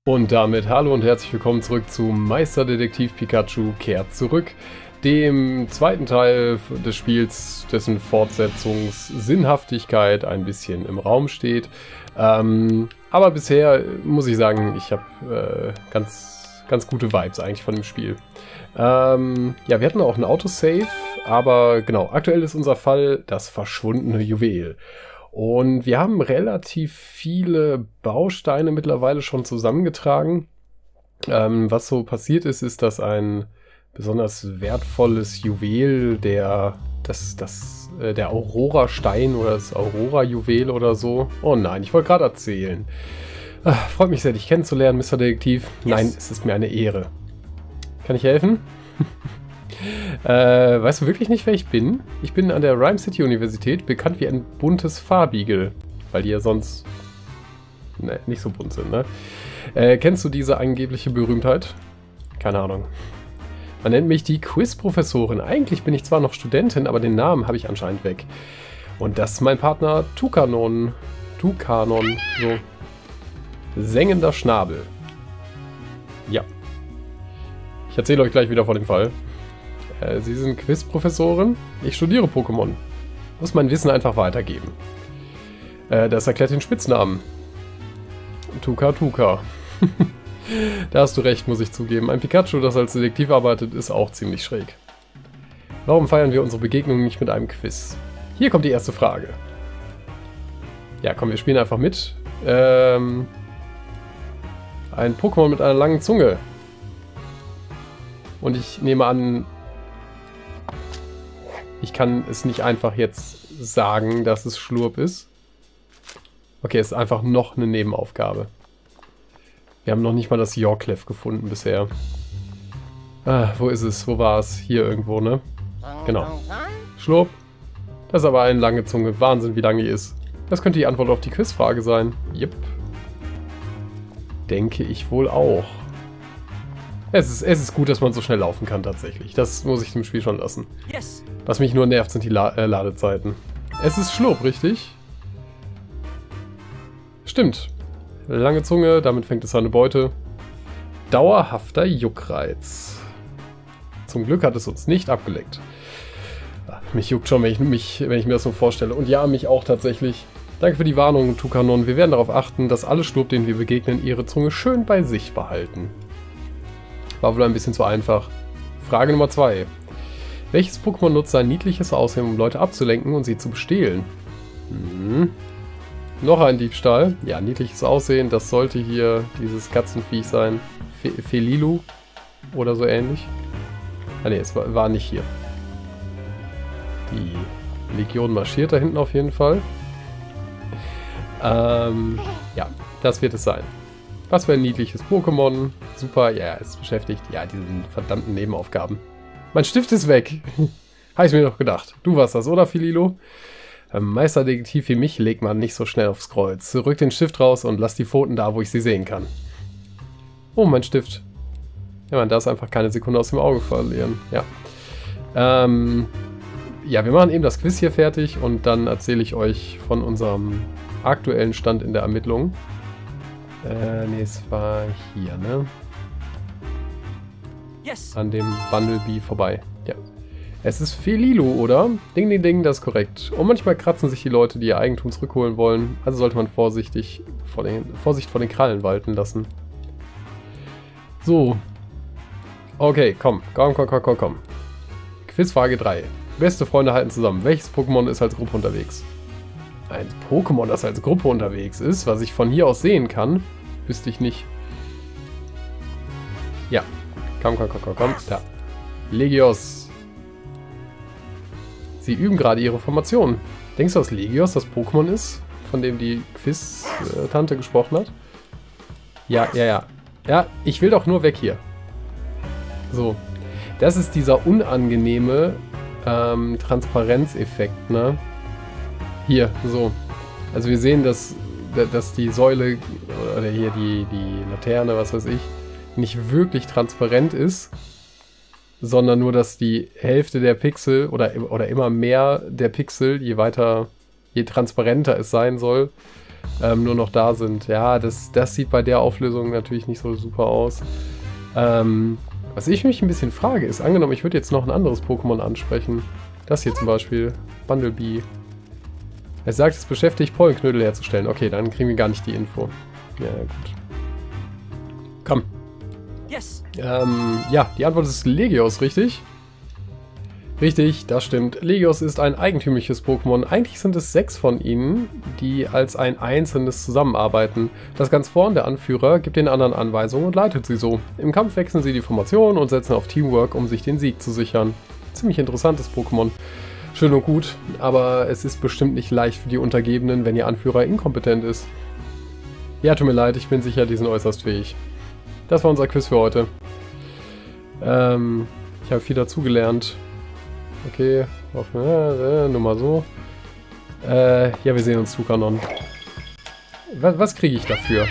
Und damit hallo und herzlich willkommen zurück zu Meisterdetektiv Pikachu kehrt zurück, dem zweiten Teil des Spiels, dessen Fortsetzungssinnhaftigkeit ein bisschen im Raum steht. Aber bisher muss ich sagen, ich habe ganz gute Vibes eigentlich von dem Spiel. Ja, wir hatten auch ein Autosave, aber genau, aktuell ist unser Fall das verschwundene Juwel. Und wir haben relativ viele Bausteine mittlerweile schon zusammengetragen. Was so passiert ist, ist, dass ein besonders wertvolles Juwel, der Aurora-Stein oder das Aurora-Juwel oder so. Oh nein, ich wollte gerade erzählen. Freut mich sehr, dich kennenzulernen, Mr. Detektiv. Yes. Nein, es ist mir eine Ehre. Kann ich helfen? Weißt du wirklich nicht, wer ich bin? Ich bin an der Rhyme City Universität bekannt wie ein buntes Farbigel. Weil die ja sonst nicht so bunt sind, ne? Kennst du diese angebliche Berühmtheit? Keine Ahnung. Man nennt mich die Quiz-Professorin. Eigentlich bin ich zwar noch Studentin, aber den Namen habe ich anscheinend weg. Und das ist mein Partner Tukanon. Tukanon, so. Sengender Schnabel. Ja. Ich erzähle euch gleich wieder von dem Fall. Sie sind Quiz-Professorin. Ich studiere Pokémon. Muss mein Wissen einfach weitergeben. Das erklärt den Spitznamen. Tuka Tuka. Da hast du recht, muss ich zugeben. Ein Pikachu, das als Detektiv arbeitet, ist auch ziemlich schräg. Warum feiern wir unsere Begegnung nicht mit einem Quiz? Hier kommt die erste Frage. Ja, komm, wir spielen einfach mit. Ein Pokémon mit einer langen Zunge. Und ich nehme an, ich kann es nicht einfach jetzt sagen, dass es Schlurp ist. Okay, es ist einfach noch eine Nebenaufgabe. Wir haben noch nicht mal das Yorklef gefunden bisher. Wo ist es? Wo war es? Hier irgendwo, ne? Genau. Schlurp. Das ist aber eine lange Zunge. Wahnsinn, wie lang die ist. Das könnte die Antwort auf die Quizfrage sein. Jep. Denke ich wohl auch. Es ist gut, dass man so schnell laufen kann, tatsächlich. Das muss ich dem Spiel schon lassen. Yes. Was mich nur nervt, sind die Ladezeiten. Es ist Schlurp, richtig? Stimmt. Lange Zunge, damit fängt es an eine Beute. Dauerhafter Juckreiz. Zum Glück hat es uns nicht abgeleckt. Mich juckt schon, wenn ich mir das so vorstelle. Und ja, mich auch tatsächlich. Danke für die Warnung, Tukanon. Wir werden darauf achten, dass alle Schlurp, denen wir begegnen, ihre Zunge schön bei sich behalten. War wohl ein bisschen zu einfach. Frage Nummer 2. Welches Pokémon nutzt sein niedliches Aussehen, um Leute abzulenken und sie zu bestehlen? Noch ein Diebstahl. Ja, niedliches Aussehen. Das sollte hier dieses Katzenviech sein. Felilu oder so ähnlich. Ah ne, es war nicht hier. Die Legion marschiert da hinten auf jeden Fall. Ja, das wird es sein. Was für ein niedliches Pokémon. Super, ja, es beschäftigt. Ja, diesen verdammten Nebenaufgaben. Mein Stift ist weg. Habe ich mir doch gedacht. Du warst das, oder, Fililo? Meisterdetektiv wie mich legt man nicht so schnell aufs Kreuz. Rück den Stift raus und lass die Pfoten da, wo ich sie sehen kann. Oh, mein Stift. Ja, man darf einfach keine Sekunde aus dem Auge verlieren. Ja. Ja, wir machen eben das Quiz hier fertig und dann erzähle ich euch von unserem aktuellen Stand in der Ermittlung. Ne, es war hier, ne? Yes. An dem Bumblebee vorbei. Ja. Es ist Felilu, oder? Ding, ding, ding, das ist korrekt. Und manchmal kratzen sich die Leute, die ihr Eigentum zurückholen wollen. Also sollte man Vorsicht vor den Krallen walten lassen. So. Okay, komm. Quizfrage 3. Beste Freunde halten zusammen. Welches Pokémon ist als Gruppe unterwegs? Ein Pokémon, das als Gruppe unterwegs ist, was ich von hier aus sehen kann, wüsste ich nicht. Ja. Komm. Da. Legios. Sie üben gerade ihre Formation. Denkst du, dass Legios das Pokémon ist, von dem die Quiz-Tante gesprochen hat? Ja. Ja, ich will doch nur weg hier. So. Das ist dieser unangenehme Transparenzeffekt, ne? Hier, so. Also wir sehen, dass die Säule, oder hier die Laterne, was weiß ich, nicht wirklich transparent ist, sondern nur, dass die Hälfte der Pixel oder immer mehr der Pixel, je transparenter es sein soll, nur noch da sind. Ja, das sieht bei der Auflösung natürlich nicht so super aus. Was ich mich ein bisschen frage, ist, angenommen, ich würde jetzt noch ein anderes Pokémon ansprechen. Das hier zum Beispiel, Bumblebee. Er sagt, es beschäftigt, Pollenknödel herzustellen. Okay, dann kriegen wir gar nicht die Info. Ja, gut. Komm. Yes. Ja, die Antwort ist Legios, richtig? Richtig, das stimmt. Legios ist ein eigentümliches Pokémon. Eigentlich sind es 6 von ihnen, die als ein einzelnes zusammenarbeiten. Das ganz vorn, der Anführer, gibt den anderen Anweisungen und leitet sie so. Im Kampf wechseln sie die Formation und setzen auf Teamwork, um sich den Sieg zu sichern. Ziemlich interessantes Pokémon. Schön und gut, aber es ist bestimmt nicht leicht für die Untergebenen, wenn ihr Anführer inkompetent ist. Ja, tut mir leid, ich bin sicher, die sind äußerst fähig. Das war unser Quiz für heute. Ich habe viel dazugelernt. Okay, nur mal so. Ja, wir sehen uns, Tukanon. Was kriege ich dafür?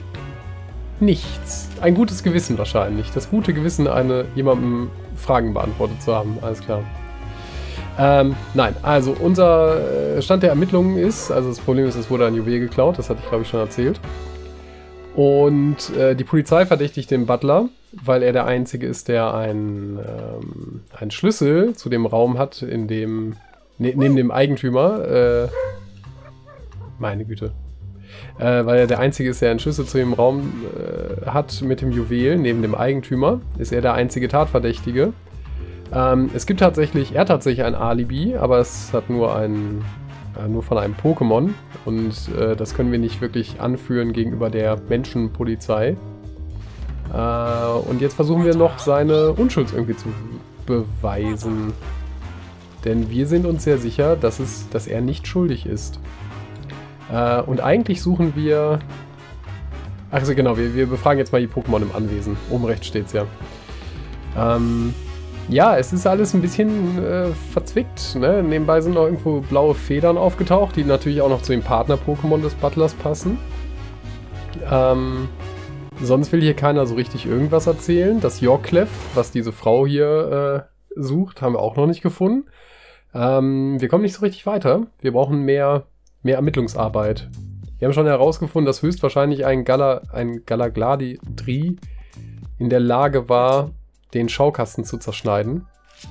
Nichts. Ein gutes Gewissen wahrscheinlich. Das gute Gewissen, jemandem Fragen beantwortet zu haben. Alles klar. Nein, also unser Stand der Ermittlungen ist, also das Problem ist, es wurde ein Juwel geklaut, das hatte ich glaube ich schon erzählt. Und die Polizei verdächtigt den Butler, weil er der Einzige ist, der einen Schlüssel zu dem Raum hat, in dem, neben dem Eigentümer, meine Güte, weil er der Einzige ist, der einen Schlüssel zu dem Raum hat mit dem Juwel, neben dem Eigentümer, ist er der einzige Tatverdächtige. Es gibt tatsächlich, er hat tatsächlich ein Alibi, aber es hat nur von einem Pokémon und das können wir nicht wirklich anführen gegenüber der Menschenpolizei. Und jetzt versuchen wir noch seine Unschuld irgendwie zu beweisen. Denn wir sind uns sehr sicher, dass er nicht schuldig ist. Und eigentlich suchen wir... Also genau, wir befragen jetzt mal die Pokémon im Anwesen. Oben rechts steht's ja. Ja, es ist alles ein bisschen verzwickt. Ne? Nebenbei sind noch irgendwo blaue Federn aufgetaucht, die natürlich auch noch zu den Partner-Pokémon des Butlers passen. Sonst will hier keiner so richtig irgendwas erzählen. Das Yorkclef, was diese Frau hier sucht, haben wir auch noch nicht gefunden. Wir kommen nicht so richtig weiter. Wir brauchen mehr Ermittlungsarbeit. Wir haben schon herausgefunden, dass höchstwahrscheinlich ein Galagladri in der Lage war, den Schaukasten zu zerschneiden.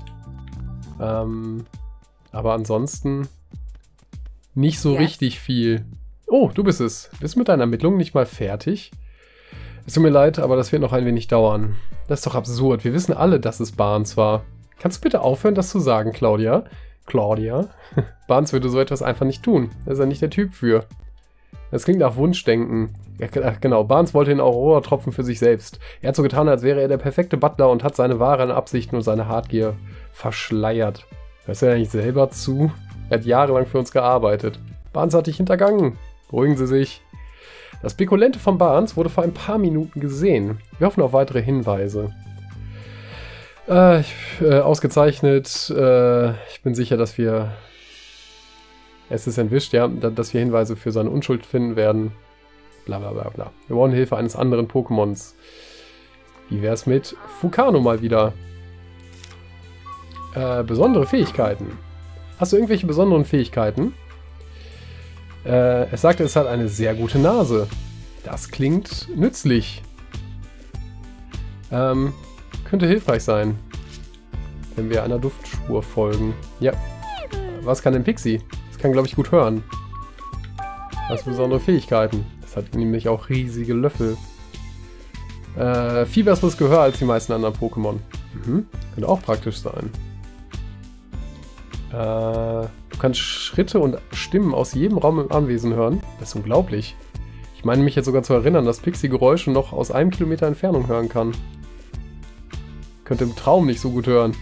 Aber ansonsten nicht so richtig viel. Oh, du bist es. Bist mit deinen Ermittlungen nicht mal fertig? Es tut mir leid, aber das wird noch ein wenig dauern. Das ist doch absurd. Wir wissen alle, dass es Barnes war. Kannst du bitte aufhören, das zu sagen, Claudia? Claudia? Barnes würde so etwas einfach nicht tun. Da ist er nicht der Typ für. Das klingt nach Wunschdenken. Ja, genau, Barnes wollte den Aurora-Tropfen für sich selbst. Er hat so getan, als wäre er der perfekte Butler und hat seine wahren Absichten und seine Habgier verschleiert. Hörst du ja nicht selber zu? Er hat jahrelang für uns gearbeitet. Barnes hat dich hintergangen. Beruhigen Sie sich. Das Spekulente von Barnes wurde vor ein paar Minuten gesehen. Wir hoffen auf weitere Hinweise. Ausgezeichnet. Ich bin sicher, dass wir... Es ist entwischt, ja, dass wir Hinweise für seine Unschuld finden werden. Bla bla bla bla. Wir brauchen Hilfe eines anderen Pokémons. Wie wär's mit Fukano mal wieder? Besondere Fähigkeiten. Hast du irgendwelche besonderen Fähigkeiten? Es sagt, es hat eine sehr gute Nase. Das klingt nützlich. Könnte hilfreich sein, wenn wir einer Duftspur folgen. Ja. Was kann denn Pixie? Das kann, glaube ich, gut hören. Was besondere Fähigkeiten. Das hat nämlich auch riesige Löffel. Viel besseres Gehör als die meisten anderen Pokémon. Könnte auch praktisch sein. Du kannst Schritte und Stimmen aus jedem Raum im Anwesen hören. Das ist unglaublich. Ich meine mich jetzt sogar zu erinnern, dass Pixie Geräusche noch aus 1 Kilometer Entfernung hören kann. Könnte im Traum nicht so gut hören.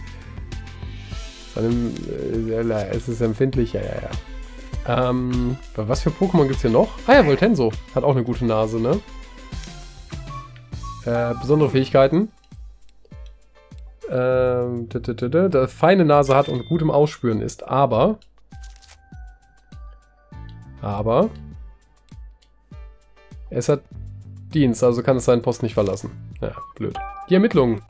Es ist empfindlich, ja. Was für Pokémon gibt es hier noch? Ah ja, Voltenso. Hat auch eine gute Nase, ne? Besondere Fähigkeiten. Das feine Nase hat und gut im Ausspüren ist, aber es hat Dienst, also kann es seinen Post nicht verlassen. Ja, blöd. Die Ermittlungen.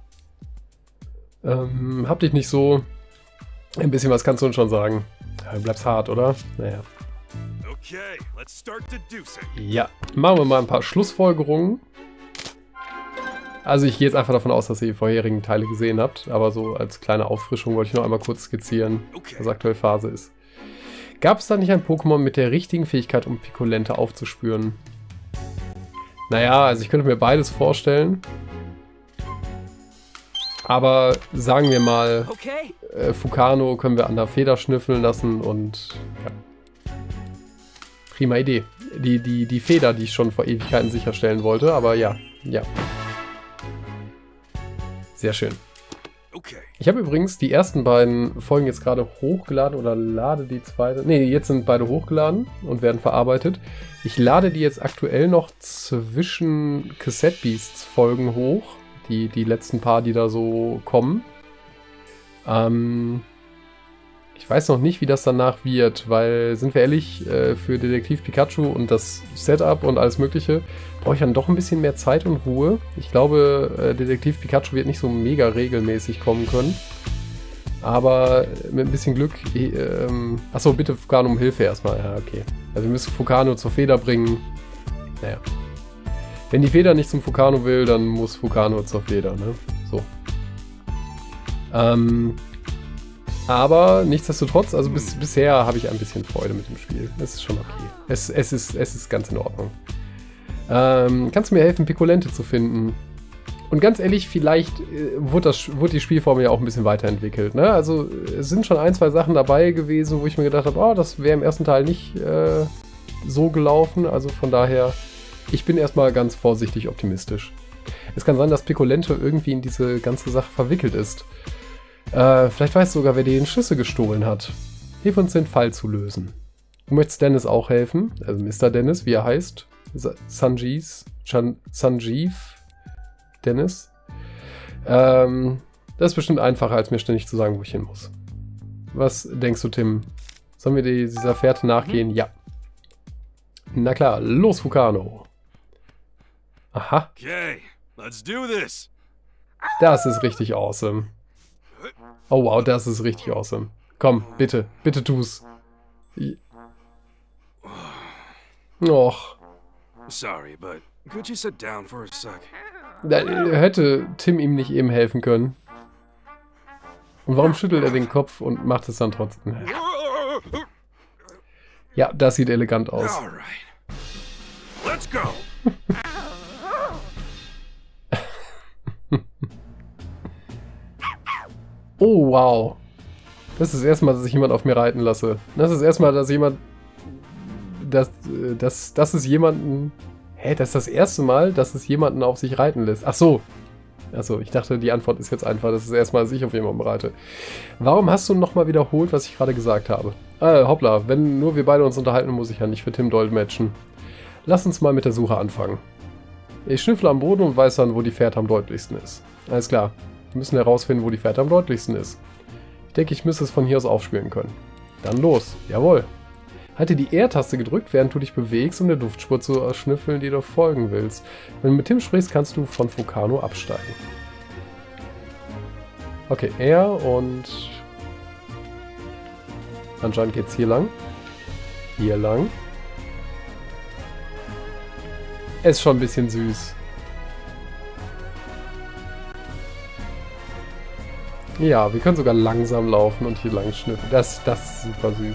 Hab dich nicht so... Ein bisschen was kannst du uns schon sagen. Ja, du bleibst hart, oder? Naja. Ja, machen wir mal ein paar Schlussfolgerungen. Also ich gehe jetzt einfach davon aus, dass ihr die vorherigen Teile gesehen habt. Aber so als kleine Auffrischung wollte ich noch einmal kurz skizzieren, was aktuell Phase ist. Gab es da nicht ein Pokémon mit der richtigen Fähigkeit, um Pikolente aufzuspüren? Naja, also ich könnte mir beides vorstellen. Aber sagen wir mal, Fukano können wir an der Feder schnüffeln lassen und ja. Prima Idee. Die Feder, die ich schon vor Ewigkeiten sicherstellen wollte, aber ja. Sehr schön. Ich habe übrigens die ersten beiden Folgen jetzt gerade hochgeladen oder lade die zweite. Ne, jetzt sind beide hochgeladen und werden verarbeitet. Ich lade die jetzt aktuell noch zwischen Cassette Beasts Folgen hoch. Die letzten paar, die da so kommen. Ich weiß noch nicht, wie das danach wird, weil, sind wir ehrlich, für Detektiv Pikachu und das Setup und alles Mögliche brauche ich dann doch ein bisschen mehr Zeit und Ruhe. Ich glaube, Detektiv Pikachu wird nicht so mega regelmäßig kommen können. Aber mit ein bisschen Glück... achso, bitte Fukano um Hilfe erstmal. Ja, okay. Also wir müssen Fukano zur Feder bringen. Naja. Wenn die Feder nicht zum Fukano will, dann muss Fukano zur Feder, ne? So. Aber nichtsdestotrotz, also bisher habe ich ein bisschen Freude mit dem Spiel. Es ist schon okay. Es ist ganz in Ordnung. Kannst du mir helfen, Pikolente zu finden? Und ganz ehrlich, vielleicht wurde die Spielform ja auch ein bisschen weiterentwickelt. Ne? Also es sind schon ein, zwei Sachen dabei gewesen, wo ich mir gedacht habe, oh, das wäre im ersten Teil nicht so gelaufen. Also von daher, ich bin erstmal ganz vorsichtig optimistisch. Es kann sein, dass Pikolente irgendwie in diese ganze Sache verwickelt ist. Vielleicht weiß sogar, wer den Schlüssel gestohlen hat. Hilf uns, den Fall zu lösen. Du möchtest Dennis auch helfen, also Mr. Dennis, wie er heißt. Sanjeev Dennis. Das ist bestimmt einfacher, als mir ständig zu sagen, wo ich hin muss. Was denkst du, Tim? Sollen wir dieser Fährte nachgehen? Ja. Na klar, los, Fukano. Aha. Okay, let's do this. Das ist richtig awesome. Oh wow, das ist richtig awesome. Komm, bitte, bitte tu's. Och. Sorry, but could you sit down for a sec? Hätte Tim ihm nicht eben helfen können? Und warum schüttelt er den Kopf und macht es dann trotzdem? Ja, das sieht elegant aus. Alright. Let's go. Oh, wow. Das ist das erste Mal, dass ich jemand auf mir reiten lasse. Das ist das erste Mal, dass jemand... Das ist jemanden... Hä, das ist das erste Mal, dass es jemanden auf sich reiten lässt. Ach so. Achso, ich dachte, die Antwort ist jetzt einfach, das ist das erste Mal, dass ich auf jemanden reite. Warum hast du nochmal wiederholt, was ich gerade gesagt habe? Hoppla, wenn nur wir beide uns unterhalten, muss ich ja nicht für Tim dolmetschen. Lass uns mal mit der Suche anfangen. Ich schnüffle am Boden und weiß dann, wo die Fährte am deutlichsten ist. Alles klar. Wir müssen herausfinden, wo die Fährte am deutlichsten ist. Ich denke, ich müsste es von hier aus aufspüren können. Dann los. Jawohl. Halte die R-Taste gedrückt, während du dich bewegst, um der Duftspur zu erschnüffeln, die du folgen willst. Wenn du mit Tim sprichst, kannst du von Fukano absteigen. Okay, R und... Anscheinend geht's hier lang. Hier lang. Ist schon ein bisschen süß. Ja, wir können sogar langsam laufen und hier lang schnüffeln. Das ist super süß.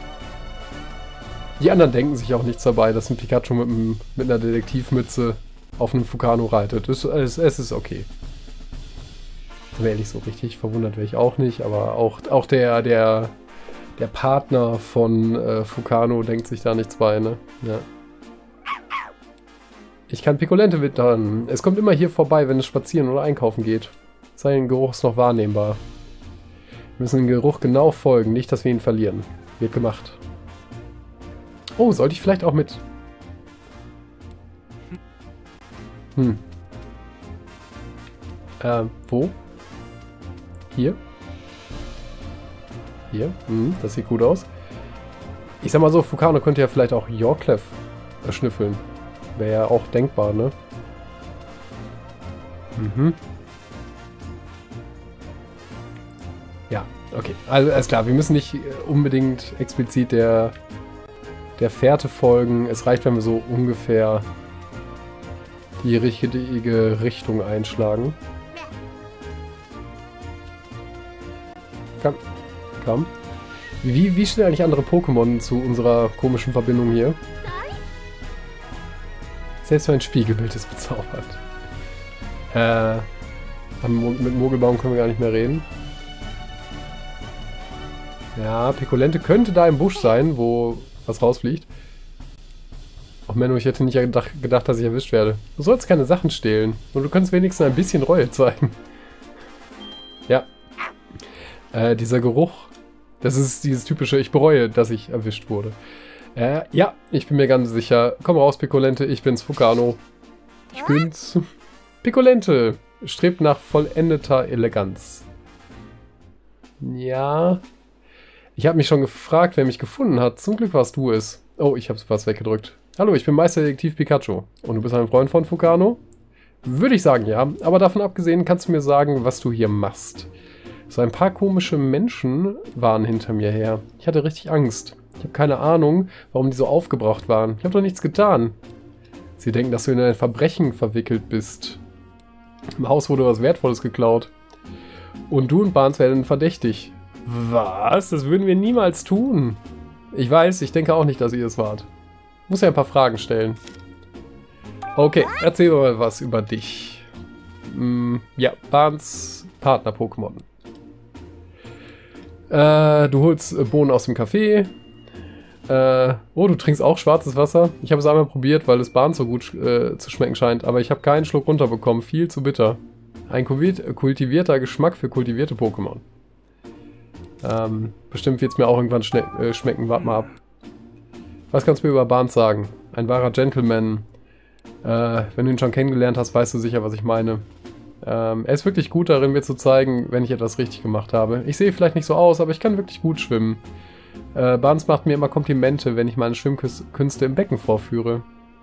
Die anderen denken sich auch nichts dabei, dass ein Pikachu mit einer Detektivmütze auf einem Fukano reitet. Es ist okay. Ehrlich, so richtig verwundert wäre ich auch nicht, aber auch der Partner von Fukano denkt sich da nichts bei, ne? Ja. Ich kann Pikolente wittern. Es kommt immer hier vorbei, wenn es spazieren oder einkaufen geht. Sein Geruch ist noch wahrnehmbar. Wir müssen dem Geruch genau folgen, nicht, dass wir ihn verlieren. Wird gemacht. Oh, sollte ich vielleicht auch mit... Wo? Hier? Hier? Das sieht gut aus. Ich sag mal so, Fukano könnte ja vielleicht auch Yorklef schnüffeln. Wäre ja auch denkbar, ne? Ja, okay. Also alles klar, wir müssen nicht unbedingt explizit der der Fährte folgen. Es reicht, wenn wir so ungefähr die richtige Richtung einschlagen. Komm, komm. Wie stehen eigentlich andere Pokémon zu unserer komischen Verbindung hier? Selbst mein Spiegelbild ist bezaubert. Mit Mogelbaum können wir gar nicht mehr reden. Ja, Pikolente könnte da im Busch sein, wo was rausfliegt. Ach Menno, ich hätte nicht gedacht, dass ich erwischt werde. Du sollst keine Sachen stehlen. Und du kannst wenigstens ein bisschen Reue zeigen. Ja. Dieser Geruch. Das ist dieses typische, ich bereue, dass ich erwischt wurde. Ja, ich bin mir ganz sicher. Komm raus, Pikolente, ich bin's, Fukano. Ich bin's. Pikolente strebt nach vollendeter Eleganz. Ja. Ich habe mich schon gefragt, wer mich gefunden hat. Zum Glück warst du es. Oh, ich habe was weggedrückt. Hallo, ich bin Meisterdetektiv Pikachu. Und du bist ein Freund von Fukano? Würde ich sagen, ja. Aber davon abgesehen, kannst du mir sagen, was du hier machst. So ein paar komische Menschen waren hinter mir her. Ich hatte richtig Angst. Ich habe keine Ahnung, warum die so aufgebracht waren. Ich habe doch nichts getan. Sie denken, dass du in ein Verbrechen verwickelt bist. Im Haus wurde was Wertvolles geklaut. Und du und Barnes werden verdächtig. Was? Das würden wir niemals tun. Ich weiß, ich denke auch nicht, dass ihr es wart. Ich muss ja ein paar Fragen stellen. Okay, erzähl mal was über dich. Ja, Barnes Partner-Pokémon. Du holst Bohnen aus dem Café. Oh, du trinkst auch schwarzes Wasser? Ich habe es einmal probiert, weil es Barnes so gut zu schmecken scheint, aber ich habe keinen Schluck runterbekommen. Viel zu bitter. Ein kultivierter Geschmack für kultivierte Pokémon. Bestimmt wird es mir auch irgendwann schmecken. Warte mal ab. Was kannst du mir über Barnes sagen? Ein wahrer Gentleman. Wenn du ihn schon kennengelernt hast, weißt du sicher, was ich meine. Er ist wirklich gut darin, mir zu zeigen, wenn ich etwas richtig gemacht habe. Ich sehe vielleicht nicht so aus, aber ich kann wirklich gut schwimmen. Barnes macht mir immer Komplimente, wenn ich meine Schwimmkünste im Becken vorführe.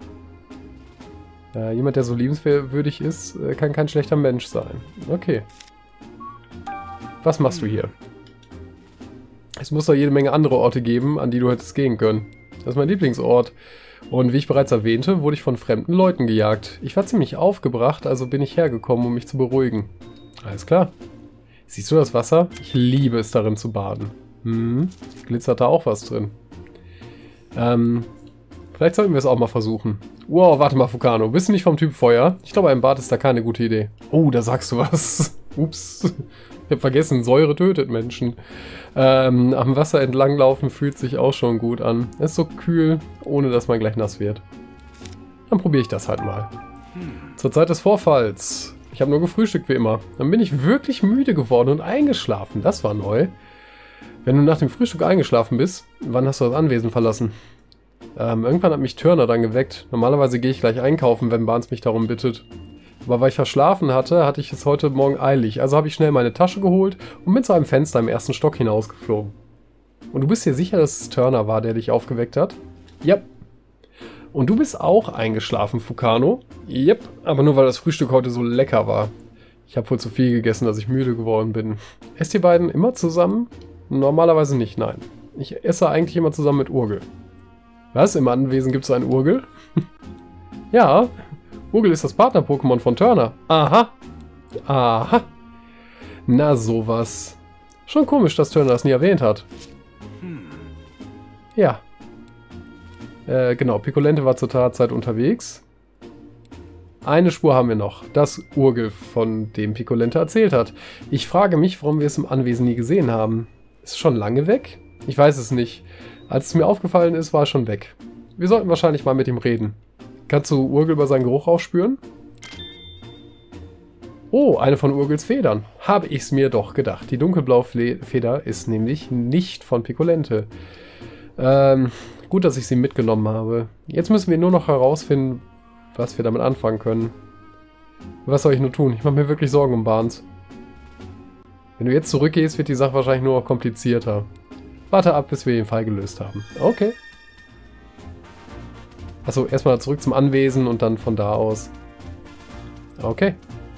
Jemand, der so liebenswürdig ist, kann kein schlechter Mensch sein. Okay. Was machst du hier? Es muss doch jede Menge andere Orte geben, an die du hättest gehen können. Das ist mein Lieblingsort. Und wie ich bereits erwähnte, wurde ich von fremden Leuten gejagt. Ich war ziemlich aufgebracht, also bin ich hergekommen, um mich zu beruhigen. Alles klar. Siehst du das Wasser? Ich liebe es, darin zu baden. Glitzert da auch was drin. Vielleicht sollten wir es auch mal versuchen. Wow, warte mal, Fukano. Bist du nicht vom Typ Feuer? Ich glaube, ein Bad ist da keine gute Idee. Oh, da sagst du was. Ups. Ich habe vergessen, Säure tötet Menschen. Am Wasser entlanglaufen fühlt sich auch schon gut an. Es ist so kühl, ohne dass man gleich nass wird. Dann probiere ich das halt mal. Zur Zeit des Vorfalls. Ich habe nur gefrühstückt wie immer. Dann bin ich wirklich müde geworden und eingeschlafen. Das war neu. Wenn du nach dem Frühstück eingeschlafen bist, wann hast du das Anwesen verlassen? Irgendwann hat mich Turner dann geweckt. Normalerweise gehe ich gleich einkaufen, wenn Barnes mich darum bittet. Aber weil ich verschlafen hatte, hatte ich es heute Morgen eilig. Also habe ich schnell meine Tasche geholt und bin zu einem Fenster im ersten Stock hinausgeflogen. Und du bist dir sicher, dass es Turner war, der dich aufgeweckt hat? Yep. Und du bist auch eingeschlafen, Fukano? Yep, aber nur weil das Frühstück heute so lecker war. Ich habe wohl zu viel gegessen, dass ich müde geworden bin. Esst ihr beiden immer zusammen? Normalerweise nicht, nein. Ich esse eigentlich immer zusammen mit Urgel. Was? Im Anwesen gibt es einen Urgel? Ja, Urgel ist das Partner-Pokémon von Turner. Aha. Aha. Na sowas. Schon komisch, dass Turner das nie erwähnt hat. Ja. Genau, Pikolente war zur Tatzeit unterwegs. Eine Spur haben wir noch. Das Urgel, von dem Pikolente erzählt hat. Ich frage mich, warum wir es im Anwesen nie gesehen haben. Ist es schon lange weg? Ich weiß es nicht. Als es mir aufgefallen ist, war es schon weg. Wir sollten wahrscheinlich mal mit ihm reden. Kannst du Urgel über seinen Geruch aufspüren? Oh, eine von Urgels Federn. Habe ich es mir doch gedacht. Die dunkelblaue Feder ist nämlich nicht von Pikolente. Gut, dass ich sie mitgenommen habe. Jetzt müssen wir nur noch herausfinden, was wir damit anfangen können. Was soll ich nur tun? Ich mache mir wirklich Sorgen um Barnes. Wenn du jetzt zurückgehst, wird die Sache wahrscheinlich nur noch komplizierter. Warte ab, bis wir den Fall gelöst haben. Okay. Achso, erstmal zurück zum Anwesen und dann von da aus. Okay.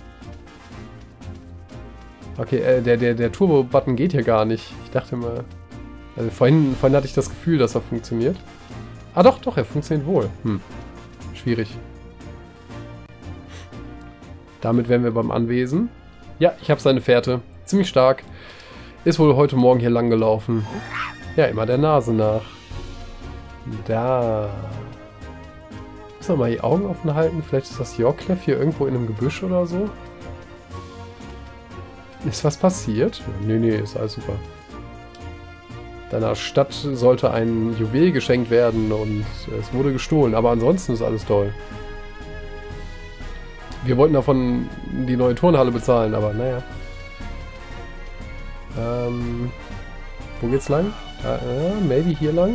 Okay, der Turbo-Button geht hier gar nicht. Ich dachte mal... Also vorhin hatte ich das Gefühl, dass er funktioniert. Ah doch, doch, er funktioniert wohl. Schwierig. Damit wären wir beim Anwesen. Ja, ich habe seine Fährte. Ziemlich stark. Ist wohl heute Morgen hier lang gelaufen. Ja, immer der Nase nach. Da. Muss noch mal die Augen offen halten. Vielleicht ist das Yorkleff hier irgendwo in einem Gebüsch oder so. Ist was passiert? Nee, nee, ist alles super. Deiner Stadt sollte ein Juwel geschenkt werden und es wurde gestohlen. Aber ansonsten ist alles toll. Wir wollten davon die neue Turnhalle bezahlen, aber naja. Wo geht's lang? Maybe hier lang?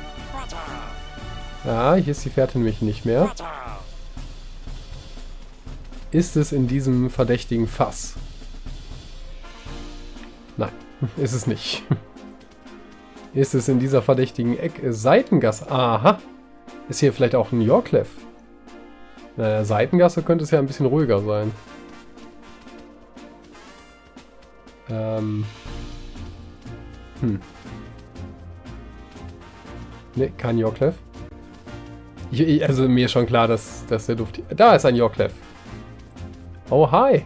Ja, hier ist die Fährte nämlich nicht mehr. Ist es in diesem verdächtigen Fass? Nein, ist es nicht. Ist es in dieser verdächtigen Seitengasse? Aha. Ist hier vielleicht auch ein Yorkleff? In der Seitengasse könnte es ja ein bisschen ruhiger sein. Ne, kein Yorkleff. Also mir ist schon klar, dass der Duft... Da ist ein Yorkleff. Oh, hi.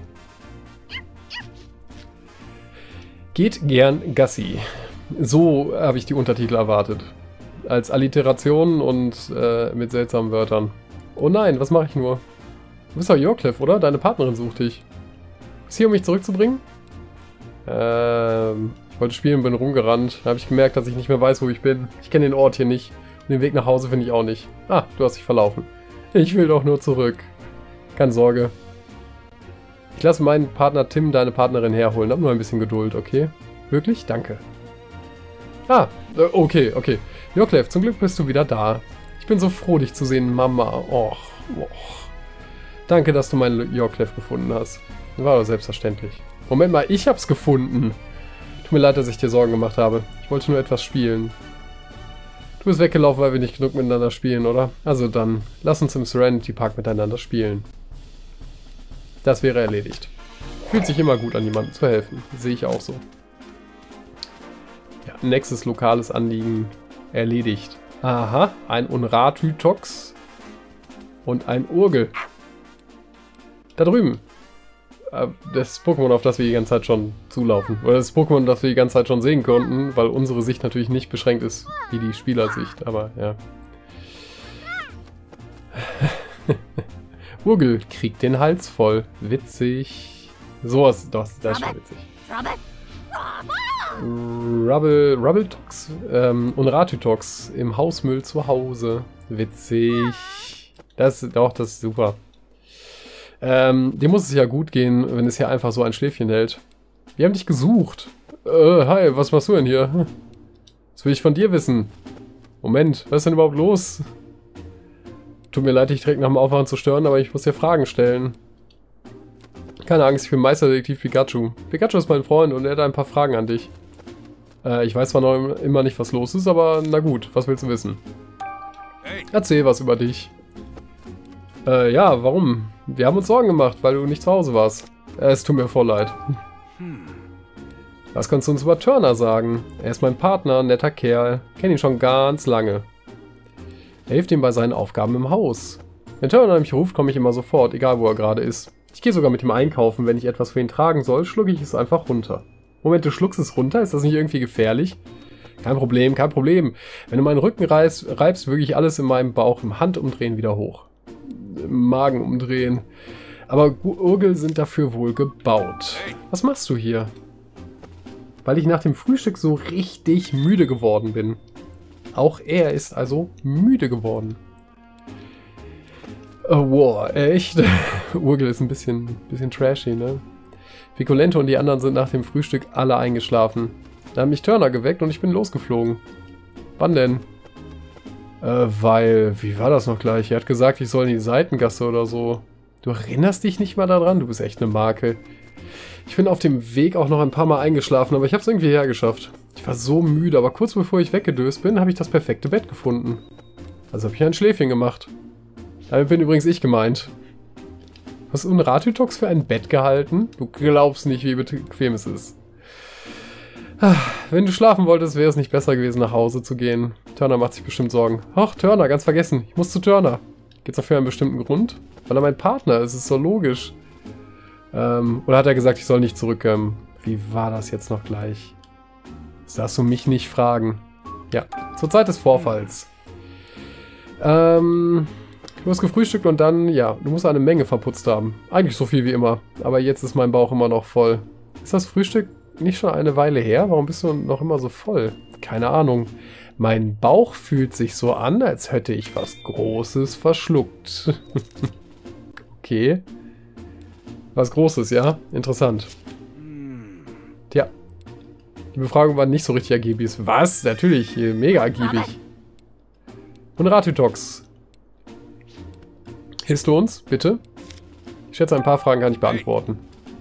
Geht gern Gassi. So habe ich die Untertitel erwartet. Als Alliteration und mit seltsamen Wörtern. Oh nein, was mache ich nur? Du bist doch Yorkleff, oder? Deine Partnerin sucht dich. Bist du hier, um mich zurückzubringen? Ich wollte spielen, bin rumgerannt. Da habe ich gemerkt, dass ich nicht mehr weiß, wo ich bin. Ich kenne den Ort hier nicht. Und den Weg nach Hause finde ich auch nicht. Ah, du hast dich verlaufen. Ich will doch nur zurück. Keine Sorge. Ich lasse meinen Partner Tim deine Partnerin herholen. Hab nur ein bisschen Geduld, okay? Wirklich? Danke. Ah, okay, okay. Yorkleff, zum Glück bist du wieder da. Ich bin so froh, dich zu sehen, Mama. Och. Danke, dass du meinen Yorkleff gefunden hast. War doch selbstverständlich. Moment mal, ich hab's gefunden. Tut mir leid, dass ich dir Sorgen gemacht habe. Ich wollte nur etwas spielen. Du bist weggelaufen, weil wir nicht genug miteinander spielen, oder? Also dann, lass uns im Serenity Park miteinander spielen. Das wäre erledigt. Fühlt sich immer gut an, jemandem zu helfen. Sehe ich auch so. Ja, nächstes lokales Anliegen erledigt. Aha, ein Unrathytox und ein Urgel. Da drüben. Das Pokémon, auf das wir die ganze Zeit schon zulaufen. Oder das Pokémon, das wir die ganze Zeit schon sehen konnten, weil unsere Sicht natürlich nicht beschränkt ist wie die Spielersicht, aber ja. Urgel kriegt den Hals voll. Witzig. Sowas, das ist schon witzig. Rubbletox, Unrathytox im Hausmüll zu Hause. Witzig. Das ist super. Dem muss es ja gut gehen, wenn es hier einfach so ein Schläfchen hält. Wir haben dich gesucht. Hi, was machst du denn hier? Das will ich von dir wissen. Moment, was ist denn überhaupt los? Tut mir leid, dich direkt nach dem Aufwachen zu stören, aber ich muss dir Fragen stellen. Keine Angst, ich bin Meisterdetektiv Pikachu. Pikachu ist mein Freund und er hat ein paar Fragen an dich. Ich weiß zwar noch immer nicht, was los ist, aber na gut, was willst du wissen? Erzähl was über dich. Ja, warum? Wir haben uns Sorgen gemacht, weil du nicht zu Hause warst. Es tut mir voll leid. Was kannst du uns über Turner sagen? Er ist mein Partner, netter Kerl. Kenne ihn schon ganz lange. Er hilft ihm bei seinen Aufgaben im Haus. Wenn Turner mich ruft, komme ich immer sofort, egal wo er gerade ist. Ich gehe sogar mit ihm einkaufen. Wenn ich etwas für ihn tragen soll, schlucke ich es einfach runter. Moment, du schluckst es runter? Ist das nicht irgendwie gefährlich? Kein Problem, kein Problem. Wenn du meinen Rücken reibst, würge ich alles in meinem Bauch im Handumdrehen wieder hoch. Im Magen umdrehen. Aber Urgel sind dafür wohl gebaut. Was machst du hier? Weil ich nach dem Frühstück so richtig müde geworden bin. Auch er ist also müde geworden. Oh, wow, echt? Urgel ist ein bisschen trashy, ne? Piccolento und die anderen sind nach dem Frühstück alle eingeschlafen. Da hat mich Turner geweckt und ich bin losgeflogen. Wann denn? Wie war das noch gleich? Er hat gesagt, ich soll in die Seitengasse oder so. Du erinnerst dich nicht mal daran? Du bist echt eine Marke. Ich bin auf dem Weg auch noch ein paar Mal eingeschlafen, aber ich habe es irgendwie hergeschafft. Ich war so müde, aber kurz bevor ich weggedöst bin, habe ich das perfekte Bett gefunden. Also habe ich ein Schläfchen gemacht. Damit bin übrigens ich gemeint. Hast du einen Unrathytox für ein Bett gehalten? Du glaubst nicht, wie bequem es ist. Wenn du schlafen wolltest, wäre es nicht besser gewesen, nach Hause zu gehen. Turner macht sich bestimmt Sorgen. Ach, Turner, ganz vergessen. Ich muss zu Turner. Gibt's dafür einen bestimmten Grund? Weil er mein Partner ist, ist so logisch. Oder hat er gesagt, ich soll nicht zurück? Wie war das jetzt noch gleich? Das darfst du mich nicht fragen. Ja, zur Zeit des Vorfalls. Du hast gefrühstückt und dann, ja, du musst eine Menge verputzt haben. Eigentlich so viel wie immer. Aber jetzt ist mein Bauch immer noch voll. Ist das Frühstück nicht schon eine Weile her? Warum bist du noch immer so voll? Keine Ahnung. Mein Bauch fühlt sich so an, als hätte ich was Großes verschluckt. Okay. Was Großes, ja? Interessant. Tja. Die Befragung war nicht so richtig ergiebig. Was? Natürlich. Mega ergiebig. Und Ratitox. Hilfst du uns? Bitte? Ich schätze, ein paar Fragen kann ich beantworten.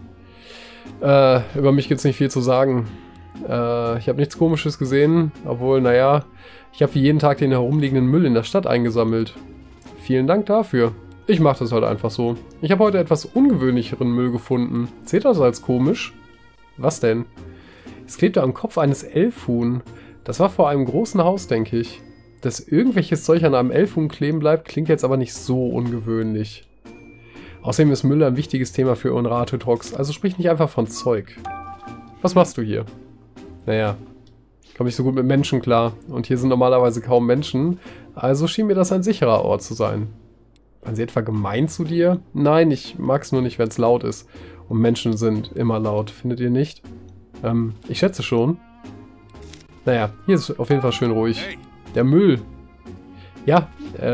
Über mich gibt es nicht viel zu sagen. Ich habe nichts Komisches gesehen. Obwohl, naja, ich habe wie jeden Tag den herumliegenden Müll in der Stadt eingesammelt. Vielen Dank dafür. Ich mache das halt einfach so. Ich habe heute etwas ungewöhnlicheren Müll gefunden. Zählt das als komisch? Was denn? Es klebte am Kopf eines Elfhuhn. Das war vor einem großen Haus, denke ich. Dass irgendwelches Zeug an einem Elfhuhn kleben bleibt, klingt jetzt aber nicht so ungewöhnlich. Außerdem ist Müll ein wichtiges Thema für Unratitox, also sprich nicht einfach von Zeug. Was machst du hier? Naja, komme ich so gut mit Menschen klar. Und hier sind normalerweise kaum Menschen, also schien mir das ein sicherer Ort zu sein. Waren sie etwa gemein zu dir? Nein, ich mag es nur nicht, wenn es laut ist. Und Menschen sind immer laut, findet ihr nicht? Ich schätze schon. Naja, hier ist auf jeden Fall schön ruhig. Der Müll. Ja,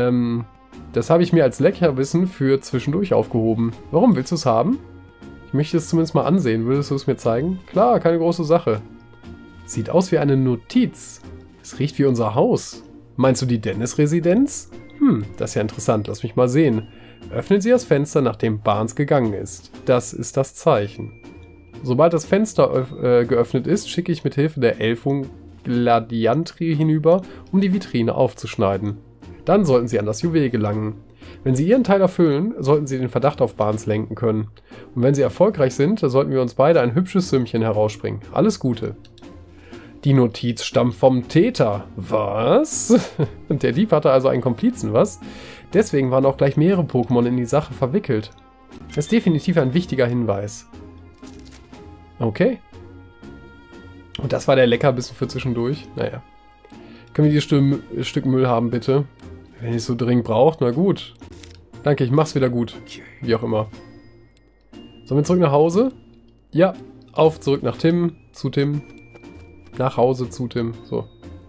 das habe ich mir als Leckerbissen für zwischendurch aufgehoben. Warum? Willst du es haben? Ich möchte es zumindest mal ansehen. Würdest du es mir zeigen? Klar, keine große Sache. Sieht aus wie eine Notiz. Es riecht wie unser Haus. Meinst du die Dennis-Residenz? Das ist ja interessant. Lass mich mal sehen. Öffnen Sie das Fenster, nachdem Barnes gegangen ist. Das ist das Zeichen. Sobald das Fenster geöffnet ist, schicke ich mit Hilfe der Elfung Gladiantri hinüber, um die Vitrine aufzuschneiden. Dann sollten Sie an das Juwel gelangen. Wenn Sie Ihren Teil erfüllen, sollten Sie den Verdacht auf Barnes lenken können. Und wenn Sie erfolgreich sind, sollten wir uns beide ein hübsches Sümmchen herausspringen. Alles Gute. Die Notiz stammt vom Täter. Was? Und der Dieb hatte also einen Komplizen, was? Deswegen waren auch gleich mehrere Pokémon in die Sache verwickelt. Das ist definitiv ein wichtiger Hinweis. Okay. Und das war der Leckerbissen für zwischendurch. Naja. Können wir dieses Stück Müll haben, bitte? Wenn ihr es so dringend braucht, na gut. Danke, ich mach's wieder gut. Wie auch immer. Sollen wir zurück nach Hause? Ja. Auf, zurück nach Tim. Zu Tim. Nach Hause zu Tim. So.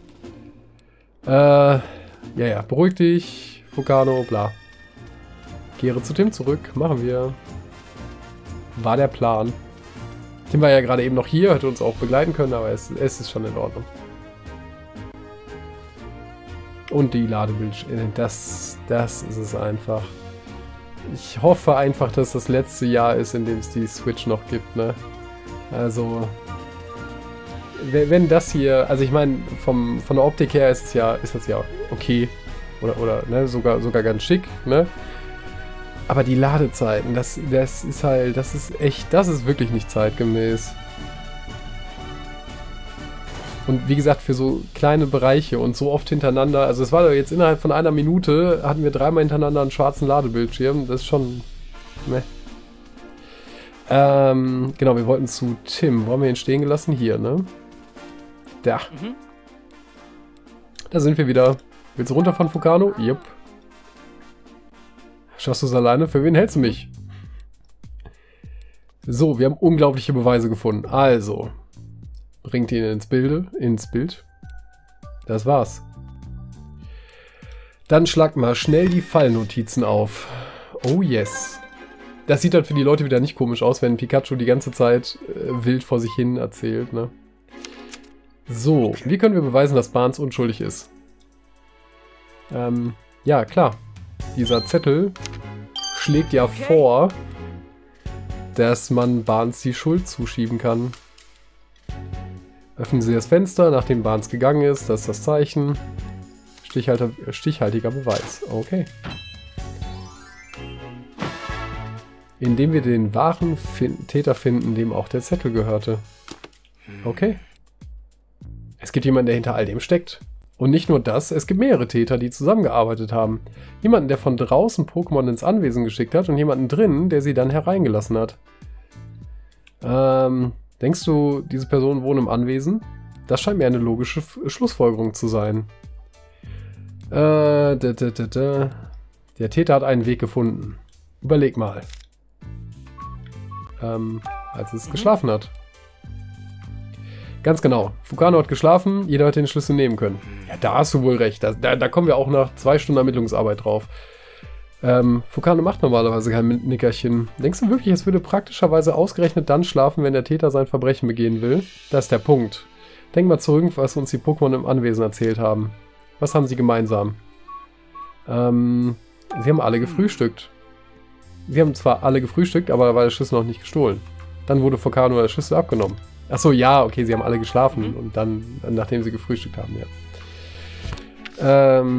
Ja. Beruhig dich. Fukano, bla. Kehre zu Tim zurück. Machen wir. War der Plan. Tim war ja gerade eben noch hier, hätte uns auch begleiten können, aber es ist schon in Ordnung. Und die Ladebildschirme, das ist es einfach. Ich hoffe einfach, dass das letzte Jahr ist, in dem es die Switch noch gibt, ne? Also, wenn das hier, also ich meine, von der Optik her ist das ja okay. Oder ne, sogar ganz schick, ne? Aber die Ladezeiten, das ist wirklich nicht zeitgemäß. Und wie gesagt, für so kleine Bereiche und so oft hintereinander, also es war doch jetzt innerhalb von einer Minute, hatten wir dreimal hintereinander einen schwarzen Ladebildschirm, das ist schon, ne. Genau, wir wollten zu Tim. Wo haben wir ihn stehen gelassen? Hier, ne? Da. Da sind wir wieder. Willst du runter von Fukano? Jupp. Schaffst du es alleine? Für wen hältst du mich? So, wir haben unglaubliche Beweise gefunden. Also, bringt ihn ins Bild. Das war's. Dann schlag mal schnell die Fallnotizen auf. Oh yes. Das sieht halt für die Leute wieder nicht komisch aus, wenn Pikachu die ganze Zeit wild vor sich hin erzählt, ne? So, wie können wir beweisen, dass Barnes unschuldig ist? Ja, klar. Dieser Zettel schlägt ja vor, dass man Barnes die Schuld zuschieben kann. Öffnen Sie das Fenster, nachdem Barnes gegangen ist. Das ist das Zeichen. Stichhaltiger Beweis. Okay. Indem wir den wahren Täter finden, dem auch der Zettel gehörte. Okay. Es gibt jemanden, der hinter all dem steckt. Und nicht nur das, es gibt mehrere Täter, die zusammengearbeitet haben. Jemanden, der von draußen Pokémon ins Anwesen geschickt hat und jemanden drinnen, der sie dann hereingelassen hat. Denkst du, diese Personen wohnen im Anwesen? Das scheint mir eine logische Schlussfolgerung zu sein. Der Täter hat einen Weg gefunden. Überleg mal. Als es geschlafen hat. Ganz genau. Fukano hat geschlafen, jeder hat den Schlüssel nehmen können. Ja, da hast du wohl recht. Da kommen wir auch nach 2 Stunden Ermittlungsarbeit drauf. Fukano macht normalerweise kein Nickerchen. Denkst du wirklich, es würde praktischerweise ausgerechnet dann schlafen, wenn der Täter sein Verbrechen begehen will? Das ist der Punkt. Denk mal zurück, was uns die Pokémon im Anwesen erzählt haben. Was haben sie gemeinsam? Sie haben alle gefrühstückt. Sie haben zwar alle gefrühstückt, aber da war der Schlüssel noch nicht gestohlen. Dann wurde Fukano der Schlüssel abgenommen. Achso, ja, okay, sie haben alle geschlafen und dann, nachdem sie gefrühstückt haben, ja.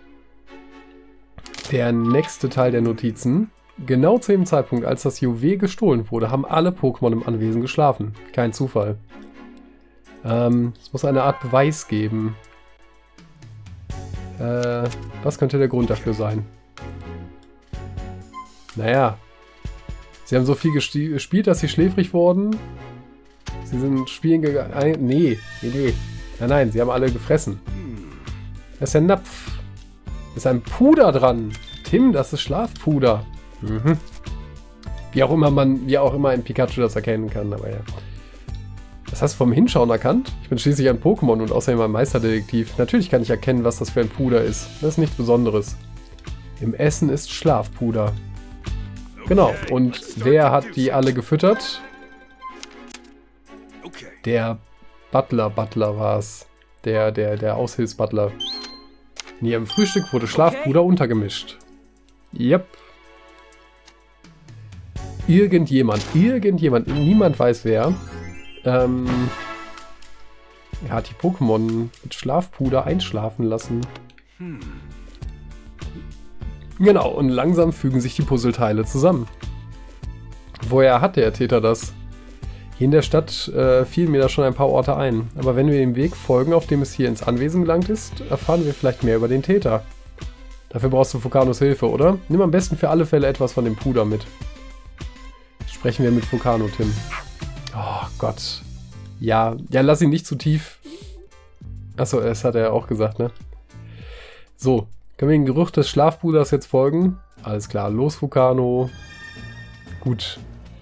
Der nächste Teil der Notizen. Genau zu dem Zeitpunkt, als das Juwel gestohlen wurde, haben alle Pokémon im Anwesen geschlafen. Kein Zufall. Es muss eine Art Beweis geben. Was könnte der Grund dafür sein? Naja. Sie haben so viel gespielt, dass sie schläfrig wurden. Sie sind spielen gegangen. Nee. Nein, sie haben alle gefressen. Das ist der Napf. Da ist ein Puder dran. Tim, das ist Schlafpuder. Mhm. Wie auch immer ein Pikachu das erkennen kann, aber ja. Das hast du vom Hinschauen erkannt? Ich bin schließlich ein Pokémon und außerdem ein Meisterdetektiv. Natürlich kann ich erkennen, was das für ein Puder ist. Das ist nichts Besonderes. Im Essen ist Schlafpuder. Genau. Und wer hat die alle gefüttert? Der Butler war es. Der Aushilfsbutler. In ihrem Frühstück wurde Schlafpuder untergemischt. Yep. Irgendjemand, niemand weiß wer, hat die Pokémon mit Schlafpuder einschlafen lassen. Genau, und langsam fügen sich die Puzzleteile zusammen. Woher hat der Täter das? Hier in der Stadt fielen mir da schon ein paar Orte ein. Aber wenn wir dem Weg folgen, auf dem es hier ins Anwesen gelangt ist, erfahren wir vielleicht mehr über den Täter. Dafür brauchst du Fukanos Hilfe, oder? Nimm am besten für alle Fälle etwas von dem Puder mit. Sprechen wir mit Fukano, Tim. Oh Gott. Ja, lass ihn nicht zu tief. Achso, das hat er auch gesagt, ne? So, können wir dem Gerücht des Schlafpuders jetzt folgen? Alles klar, los Fukano. Gut.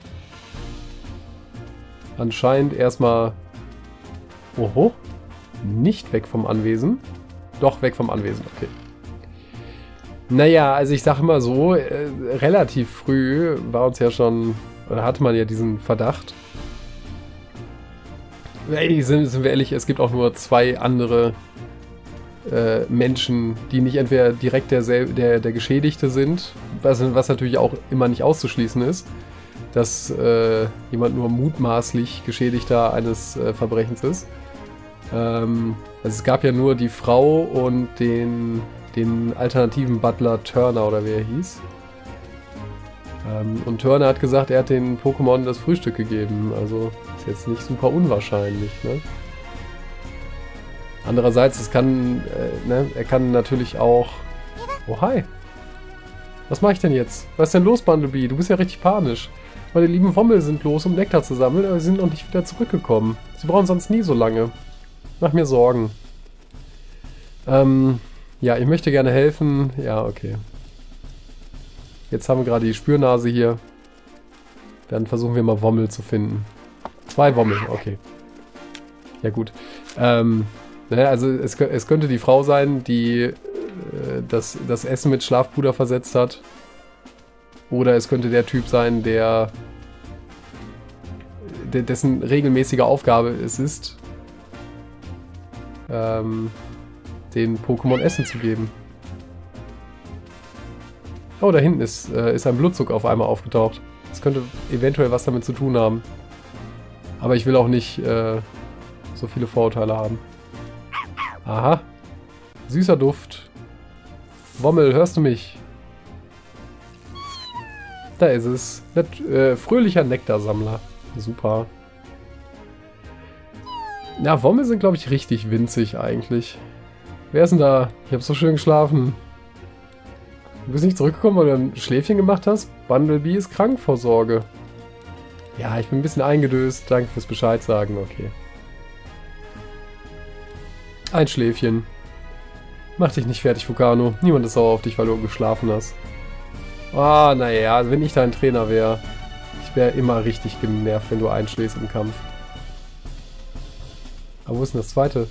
Anscheinend erstmal... Oho. Nicht weg vom Anwesen. Doch, weg vom Anwesen, okay. Naja, also ich sag mal so, relativ früh war uns ja schon... Oder hatte man ja diesen Verdacht. Ey, sind wir ehrlich, es gibt auch nur 2 andere Menschen, die nicht entweder direkt der Geschädigte sind, was natürlich auch immer nicht auszuschließen ist, dass jemand nur mutmaßlich Geschädigter eines Verbrechens ist. Also es gab ja nur die Frau und den alternativen Butler Turner oder wie er hieß. Und Turner hat gesagt, er hat den Pokémon das Frühstück gegeben. Also ist jetzt nicht super unwahrscheinlich, ne? Andererseits, er kann natürlich auch... Oh, hi. Was mache ich denn jetzt? Was ist denn los, Bumblebee? Du bist ja richtig panisch. Meine lieben Wommel sind los, um Nektar zu sammeln, aber sie sind noch nicht wieder zurückgekommen. Sie brauchen sonst nie so lange. Mach mir Sorgen. Ja, ich möchte gerne helfen. Ja, okay. Jetzt haben wir gerade die Spürnase hier. Dann versuchen wir mal Wommel zu finden. 2 Wommel, okay. Ja gut. Also es könnte die Frau sein, die das Essen mit Schlafpuder versetzt hat. Oder es könnte der Typ sein, dessen regelmäßige Aufgabe es ist, den Pokémon Essen zu geben. Oh, da hinten ist ein Blutzug auf einmal aufgetaucht. Das könnte eventuell was damit zu tun haben. Aber ich will auch nicht so viele Vorurteile haben. Aha. Süßer Duft. Wommel, hörst du mich? Da ist es. Fröhlicher Nektarsammler. Super. Ja, Wommel sind, glaube ich, richtig winzig eigentlich. Wer ist denn da? Ich habe so schön geschlafen. Du bist nicht zurückgekommen, weil du ein Schläfchen gemacht hast? Bumblebee ist Krankvorsorge. Ja, ich bin ein bisschen eingedöst. Danke fürs Bescheid sagen. Okay. Ein Schläfchen. Mach dich nicht fertig, Fukano. Niemand ist sauer auf dich, weil du geschlafen hast. Ah, naja, also wenn ich dein Trainer wäre, ich wäre immer richtig genervt, wenn du einschläfst im Kampf. Aber wo ist denn das zweite?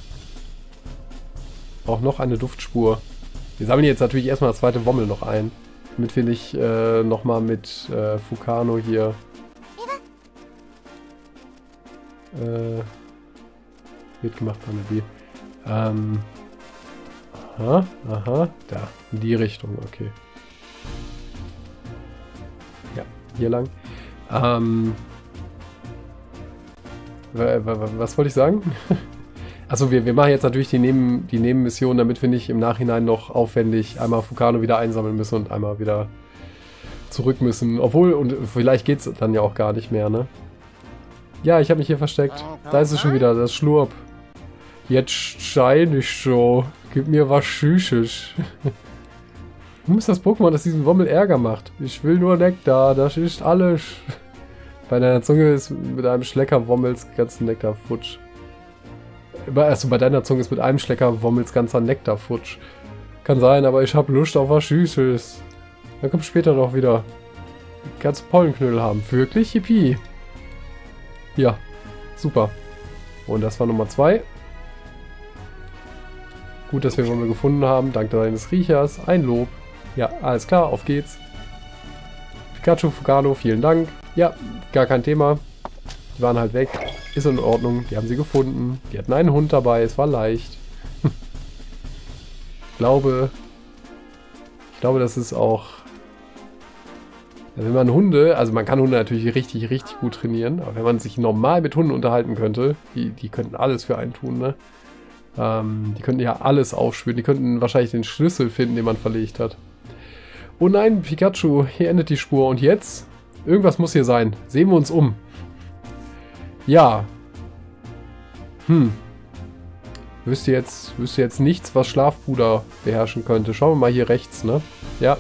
Auch noch eine Duftspur. Wir sammeln jetzt natürlich erstmal das zweite Wommel noch ein. Damit wir nicht nochmal mit Fukano hier wird gemacht, Bumblebee. Aha, aha, da, in die Richtung, okay. Ja, hier lang. Was wollte ich sagen? Achso, wir machen jetzt natürlich die Nebenmission, damit wir nicht im Nachhinein noch aufwendig einmal Fukano wieder einsammeln müssen und einmal wieder zurück müssen. Obwohl, und vielleicht geht es dann ja auch gar nicht mehr, ne? Ja, ich habe mich hier versteckt. Da ist es schon wieder, das Schlurp. Jetzt scheine ich so. Gib mir was Süßes. Warum ist das Pokémon, das diesen Wommel Ärger macht? Ich will nur Nektar, das ist alles. Bei deiner Zunge ist mit einem Schlecker Wommels ganzen Nektar futsch. Achso, bei deiner Zunge ist mit einem Schlecker Wommels ganzer Nektar futsch. Kann sein, aber ich habe Lust auf was Süßes. Dann kommt später noch wieder. Kannst Pollenknödel haben. Wirklich? Yippie. Ja, super. Und das war Nummer 2. Gut, dass wir Wommel gefunden haben. Dank deines Riechers. Ein Lob. Ja, alles klar, auf geht's. Pikachu, Fukano, vielen Dank. Ja, gar kein Thema. Die waren halt weg. Ist in Ordnung. Die haben sie gefunden. Die hatten einen Hund dabei. Es war leicht. Ich glaube, das ist auch... Wenn man Hunde... Also man kann Hunde natürlich richtig, richtig gut trainieren. Aber wenn man sich normal mit Hunden unterhalten könnte, die könnten alles für einen tun, ne? Die könnten ja alles aufspüren. Die könnten wahrscheinlich den Schlüssel finden, den man verlegt hat. Oh nein, Pikachu, hier endet die Spur. Und jetzt? Irgendwas muss hier sein. Sehen wir uns um. Ja. Wüsste jetzt nichts, was Schlafpuder beherrschen könnte. Schauen wir mal hier rechts, ne? Ja.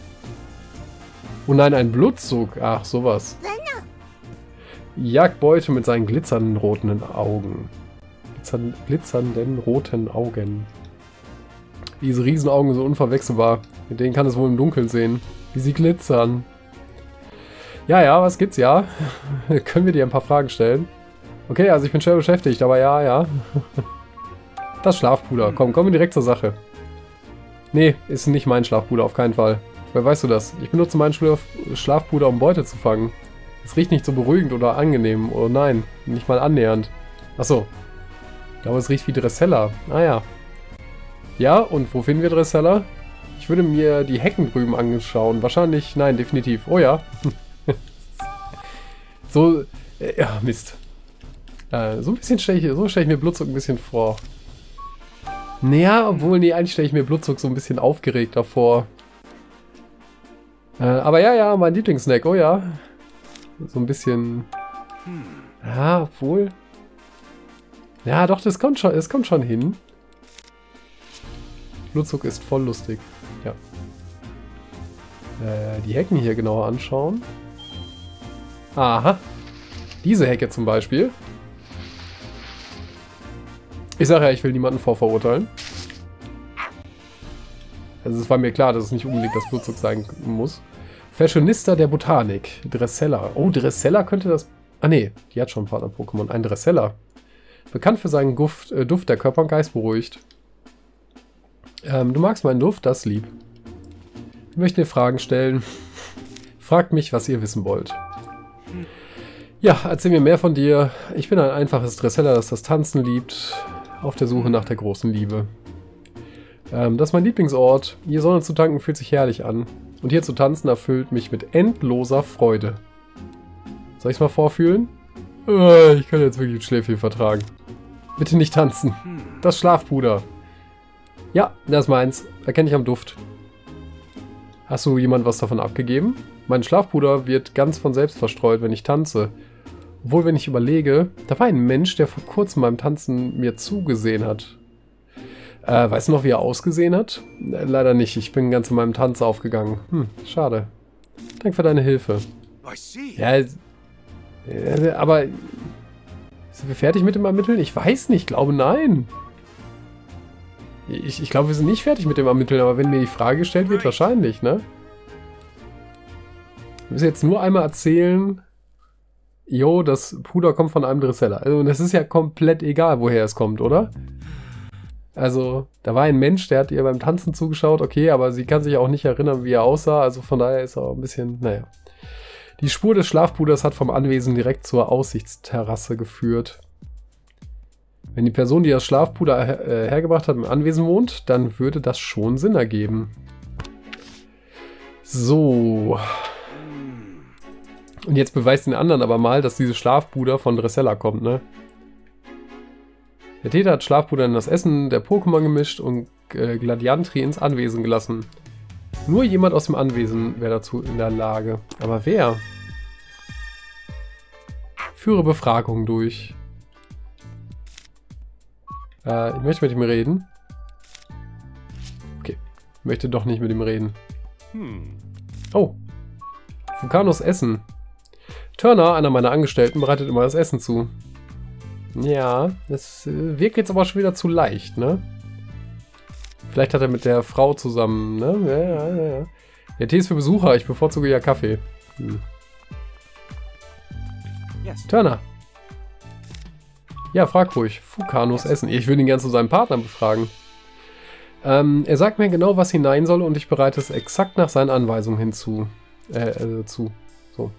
Oh nein, ein Blutzug. Ach, sowas. Jagt Beute mit seinen glitzernden roten Augen. Glitzernden roten Augen. Diese Riesenaugen sind unverwechselbar. Mit denen kann es wohl im Dunkeln sehen. Wie sie glitzern. Ja, was gibt's, ja? Können wir dir ein paar Fragen stellen? Okay, also ich bin schwer beschäftigt, aber ja. Das Schlafpuder. Kommen wir direkt zur Sache. Nee, ist nicht mein Schlafpuder, auf keinen Fall. Woher weißt du das? Ich benutze meinen Schlafpuder, um Beute zu fangen. Es riecht nicht so beruhigend oder angenehm. Oh nein, nicht mal annähernd. Achso. Ich glaube, es riecht wie Dressella. Ah ja. Ja, und wo finden wir Dressella? Ich würde mir die Hecken drüben anschauen. Wahrscheinlich, nein, definitiv. Oh ja. So, ja, Mist. So ein bisschen stelle ich mir Blutzug ein bisschen vor. Naja, obwohl, nee, eigentlich stelle ich mir Blutzug so ein bisschen aufgeregter vor. Aber ja, mein Lieblingssnack, oh ja. So ein bisschen... Ja, obwohl... Ja, doch, es kommt schon hin. Blutzug ist voll lustig. Ja. Die Hecken hier genauer anschauen. Aha. Diese Hecke zum Beispiel. Ich sage ja, ich will niemanden vorverurteilen. Also es war mir klar, dass es nicht unbedingt das Blutzug sein muss. Fashionista der Botanik. Dressella. Oh, Dressella könnte das... Ah ne, die hat schon ein Partner-Pokémon. Ein Dressella. Bekannt für seinen Duft, der Körper und Geist beruhigt. Du magst meinen Duft, das ist lieb. Ich möchte dir Fragen stellen. Fragt mich, was ihr wissen wollt. Ja, erzähl mir mehr von dir. Ich bin ein einfaches Dressella, das das Tanzen liebt. Auf der Suche nach der großen Liebe. Das ist mein Lieblingsort. Hier Sonne zu tanken fühlt sich herrlich an. Und hier zu tanzen erfüllt mich mit endloser Freude. Soll ich es mal vorfühlen? Ich kann jetzt wirklich ein Schläfchen vertragen. Bitte nicht tanzen. Das Schlafpuder. Ja, das ist meins. Erkenne ich am Duft. Hast du jemand was davon abgegeben? Mein Schlafpuder wird ganz von selbst verstreut, wenn ich tanze. Obwohl, wenn ich überlege, da war ein Mensch, der vor kurzem beim Tanzen mir zugesehen hat. Weißt du noch, wie er ausgesehen hat? Leider nicht. Ich bin ganz in meinem Tanz aufgegangen. Schade. Danke für deine Hilfe. I see. Ja, aber... Sind wir fertig mit dem Ermitteln? Ich weiß nicht. Ich glaube, nein. Ich glaube, wir sind nicht fertig mit dem Ermitteln, aber wenn mir die Frage gestellt wird, wahrscheinlich, ne? Wir müssen jetzt nur einmal erzählen, jo, das Puder kommt von einem Dresseller. Also, das ist ja komplett egal, woher es kommt, oder? Also, da war ein Mensch, der hat ihr beim Tanzen zugeschaut, okay, aber sie kann sich auch nicht erinnern, wie er aussah, also von daher ist er auch ein bisschen, naja. Die Spur des Schlafpuders hat vom Anwesen direkt zur Aussichtsterrasse geführt. Wenn die Person, die das Schlafpuder hergebracht hat, im Anwesen wohnt, dann würde das schon Sinn ergeben. So. Und jetzt beweist den anderen aber mal, dass dieses Schlafpuder von Dressella kommt, ne? Der Täter hat Schlafpuder in das Essen der Pokémon gemischt und Gladiantri ins Anwesen gelassen. Nur jemand aus dem Anwesen wäre dazu in der Lage. Aber wer? Führe Befragung durch. Ich möchte mit ihm reden. Okay. Ich möchte doch nicht mit ihm reden. Oh. Fukanos Essen. Turner, einer meiner Angestellten, bereitet immer das Essen zu. Ja, das wirkt jetzt aber schon wieder zu leicht, ne? Vielleicht hat er mit der Frau zusammen, ne? Ja. Der Tee ist für Besucher, ich bevorzuge ja Kaffee. Yes. Turner. Ja, frag ruhig. Fukanos Essen. Ich will ihn gern zu seinem Partner befragen. Er sagt mir genau, was hinein soll und ich bereite es exakt nach seinen Anweisungen zu. So.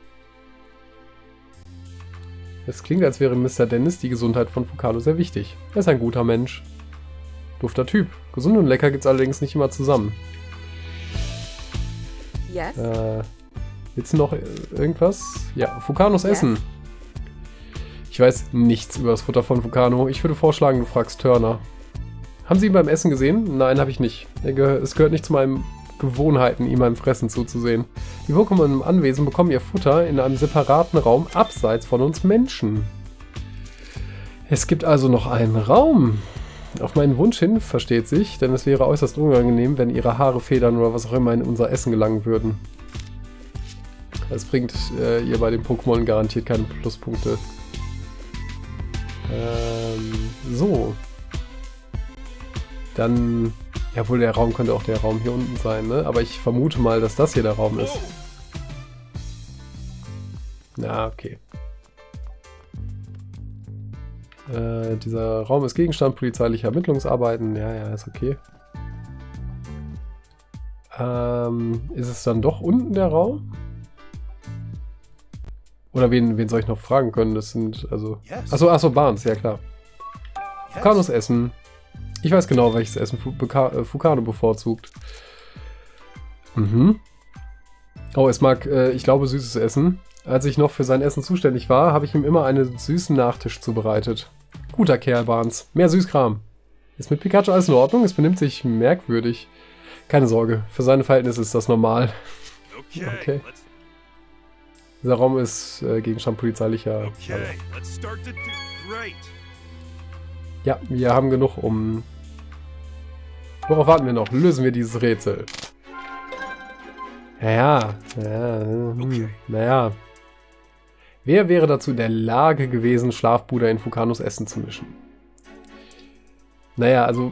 Es klingt, als wäre Mr. Dennis die Gesundheit von Fukano sehr wichtig. Er ist ein guter Mensch. Dufter Typ. Gesund und lecker gibt's allerdings nicht immer zusammen. Yes. Willst du noch irgendwas? Ja, Fukanos Essen. Ich weiß nichts über das Futter von Fukano. Ich würde vorschlagen, du fragst Turner. Haben Sie ihn beim Essen gesehen? Nein, habe ich nicht. Es gehört nicht zu meinen Gewohnheiten, ihm beim Fressen zuzusehen. Die Pokémon im Anwesen bekommen ihr Futter in einem separaten Raum abseits von uns Menschen. Es gibt also noch einen Raum. Auf meinen Wunsch hin, versteht sich, denn es wäre äußerst unangenehm, wenn ihre Haare, Federn oder was auch immer in unser Essen gelangen würden. Das bringt ihr bei den Pokémon garantiert keine Pluspunkte. So. Dann... Jawohl, der Raum könnte auch der Raum hier unten sein, ne? Aber ich vermute mal, dass das hier der Raum ist. Na, okay. Dieser Raum ist Gegenstand polizeilicher Ermittlungsarbeiten. Ja, ist okay. Ist es dann doch unten der Raum? Oder wen soll ich noch fragen können? Das sind, also... Achso, Barnes, ja klar. Fukanos Essen. Ich weiß genau, welches Essen Fukano bevorzugt. Oh, es mag, ich glaube, süßes Essen. Als ich noch für sein Essen zuständig war, habe ich ihm immer einen süßen Nachtisch zubereitet. Guter Kerl, Barnes. Mehr Süßkram. Ist mit Pikachu alles in Ordnung? Es benimmt sich merkwürdig. Keine Sorge, für seine Verhältnisse ist das normal. Okay. Dieser Raum ist Gegenstand polizeilicher... Ja, wir haben genug, um... Worauf warten wir noch? Lösen wir dieses Rätsel. Naja. Wer wäre dazu in der Lage gewesen, Schlafpuder in Fukanos Essen zu mischen? Naja, also...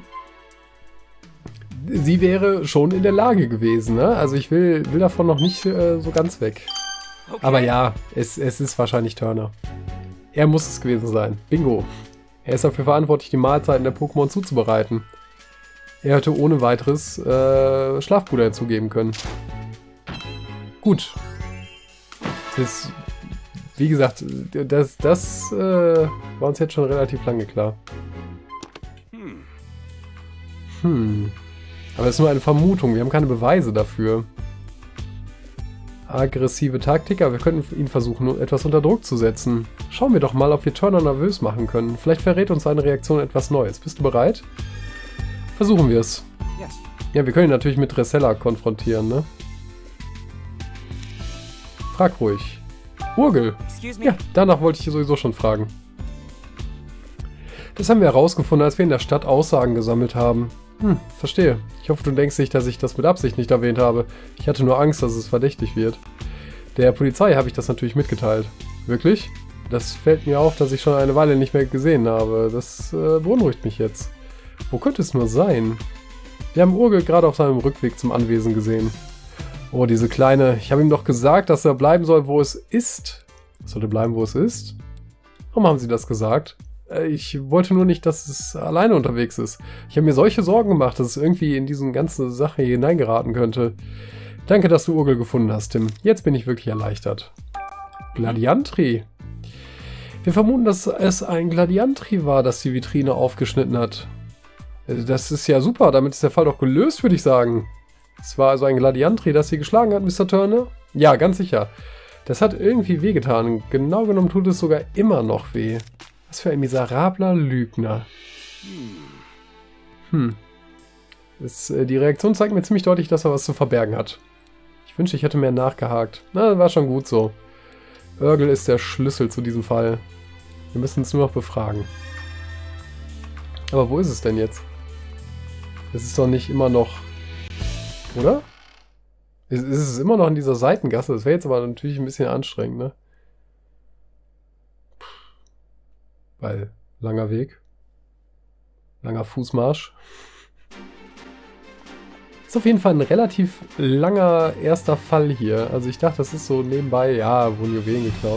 Sie wäre schon in der Lage gewesen, ne? Also ich will davon noch nicht so ganz weg. Aber ja, es ist wahrscheinlich Turner. Er muss es gewesen sein. Bingo. Er ist dafür verantwortlich, die Mahlzeiten der Pokémon zuzubereiten. Er hätte ohne weiteres Schlafpuder hinzugeben können. Gut. Das, wie gesagt, das war uns jetzt schon relativ lange klar. Aber das ist nur eine Vermutung. Wir haben keine Beweise dafür. Aggressive Taktik, aber wir könnten ihn versuchen, etwas unter Druck zu setzen. Schauen wir doch mal, ob wir Turner nervös machen können. Vielleicht verrät uns seine Reaktion etwas Neues. Bist du bereit? Versuchen wir es. Ja, wir können ihn natürlich mit Dressella konfrontieren, ne? Frag ruhig. Urgel. Ja, danach wollte ich sowieso schon fragen. Das haben wir herausgefunden, als wir in der Stadt Aussagen gesammelt haben. Verstehe. Ich hoffe, du denkst nicht, dass ich das mit Absicht nicht erwähnt habe. Ich hatte nur Angst, dass es verdächtig wird. Der Polizei habe ich das natürlich mitgeteilt. Wirklich? Das fällt mir auf, dass ich schon eine Weile nicht mehr gesehen habe. Das beunruhigt mich jetzt. Wo könnte es nur sein? Wir haben Urgel gerade auf seinem Rückweg zum Anwesen gesehen. Oh, diese Kleine. Ich habe ihm doch gesagt, dass er bleiben soll, wo es ist. Sollte bleiben, wo es ist? Warum haben Sie das gesagt? Ich wollte nur nicht, dass es alleine unterwegs ist. Ich habe mir solche Sorgen gemacht, dass es irgendwie in diese ganze Sache hineingeraten könnte. Danke, dass du Urgel gefunden hast, Tim. Jetzt bin ich wirklich erleichtert. Gladiantri. Wir vermuten, dass es ein Gladiantri war, das die Vitrine aufgeschnitten hat. Das ist ja super, damit ist der Fall doch gelöst, würde ich sagen. Es war also ein Gladiantri, das sie geschlagen hat, Mr. Turner? Ja, ganz sicher. Das hat irgendwie wehgetan. Genau genommen tut es sogar immer noch weh. Was für ein miserabler Lügner. Die Reaktion zeigt mir ziemlich deutlich, dass er was zu verbergen hat. Ich wünschte, ich hätte mehr nachgehakt. Na, war schon gut so. Urgel ist der Schlüssel zu diesem Fall. Wir müssen es nur noch befragen. Aber wo ist es denn jetzt? Es ist doch nicht immer noch... Oder? Ist es immer noch in dieser Seitengasse? Das wäre jetzt aber natürlich ein bisschen anstrengend, ne? Weil, langer Weg. Langer Fußmarsch. Ist auf jeden Fall ein relativ langer erster Fall hier. Also ich dachte, das ist so nebenbei, ja, wurden Juwelen geklaut.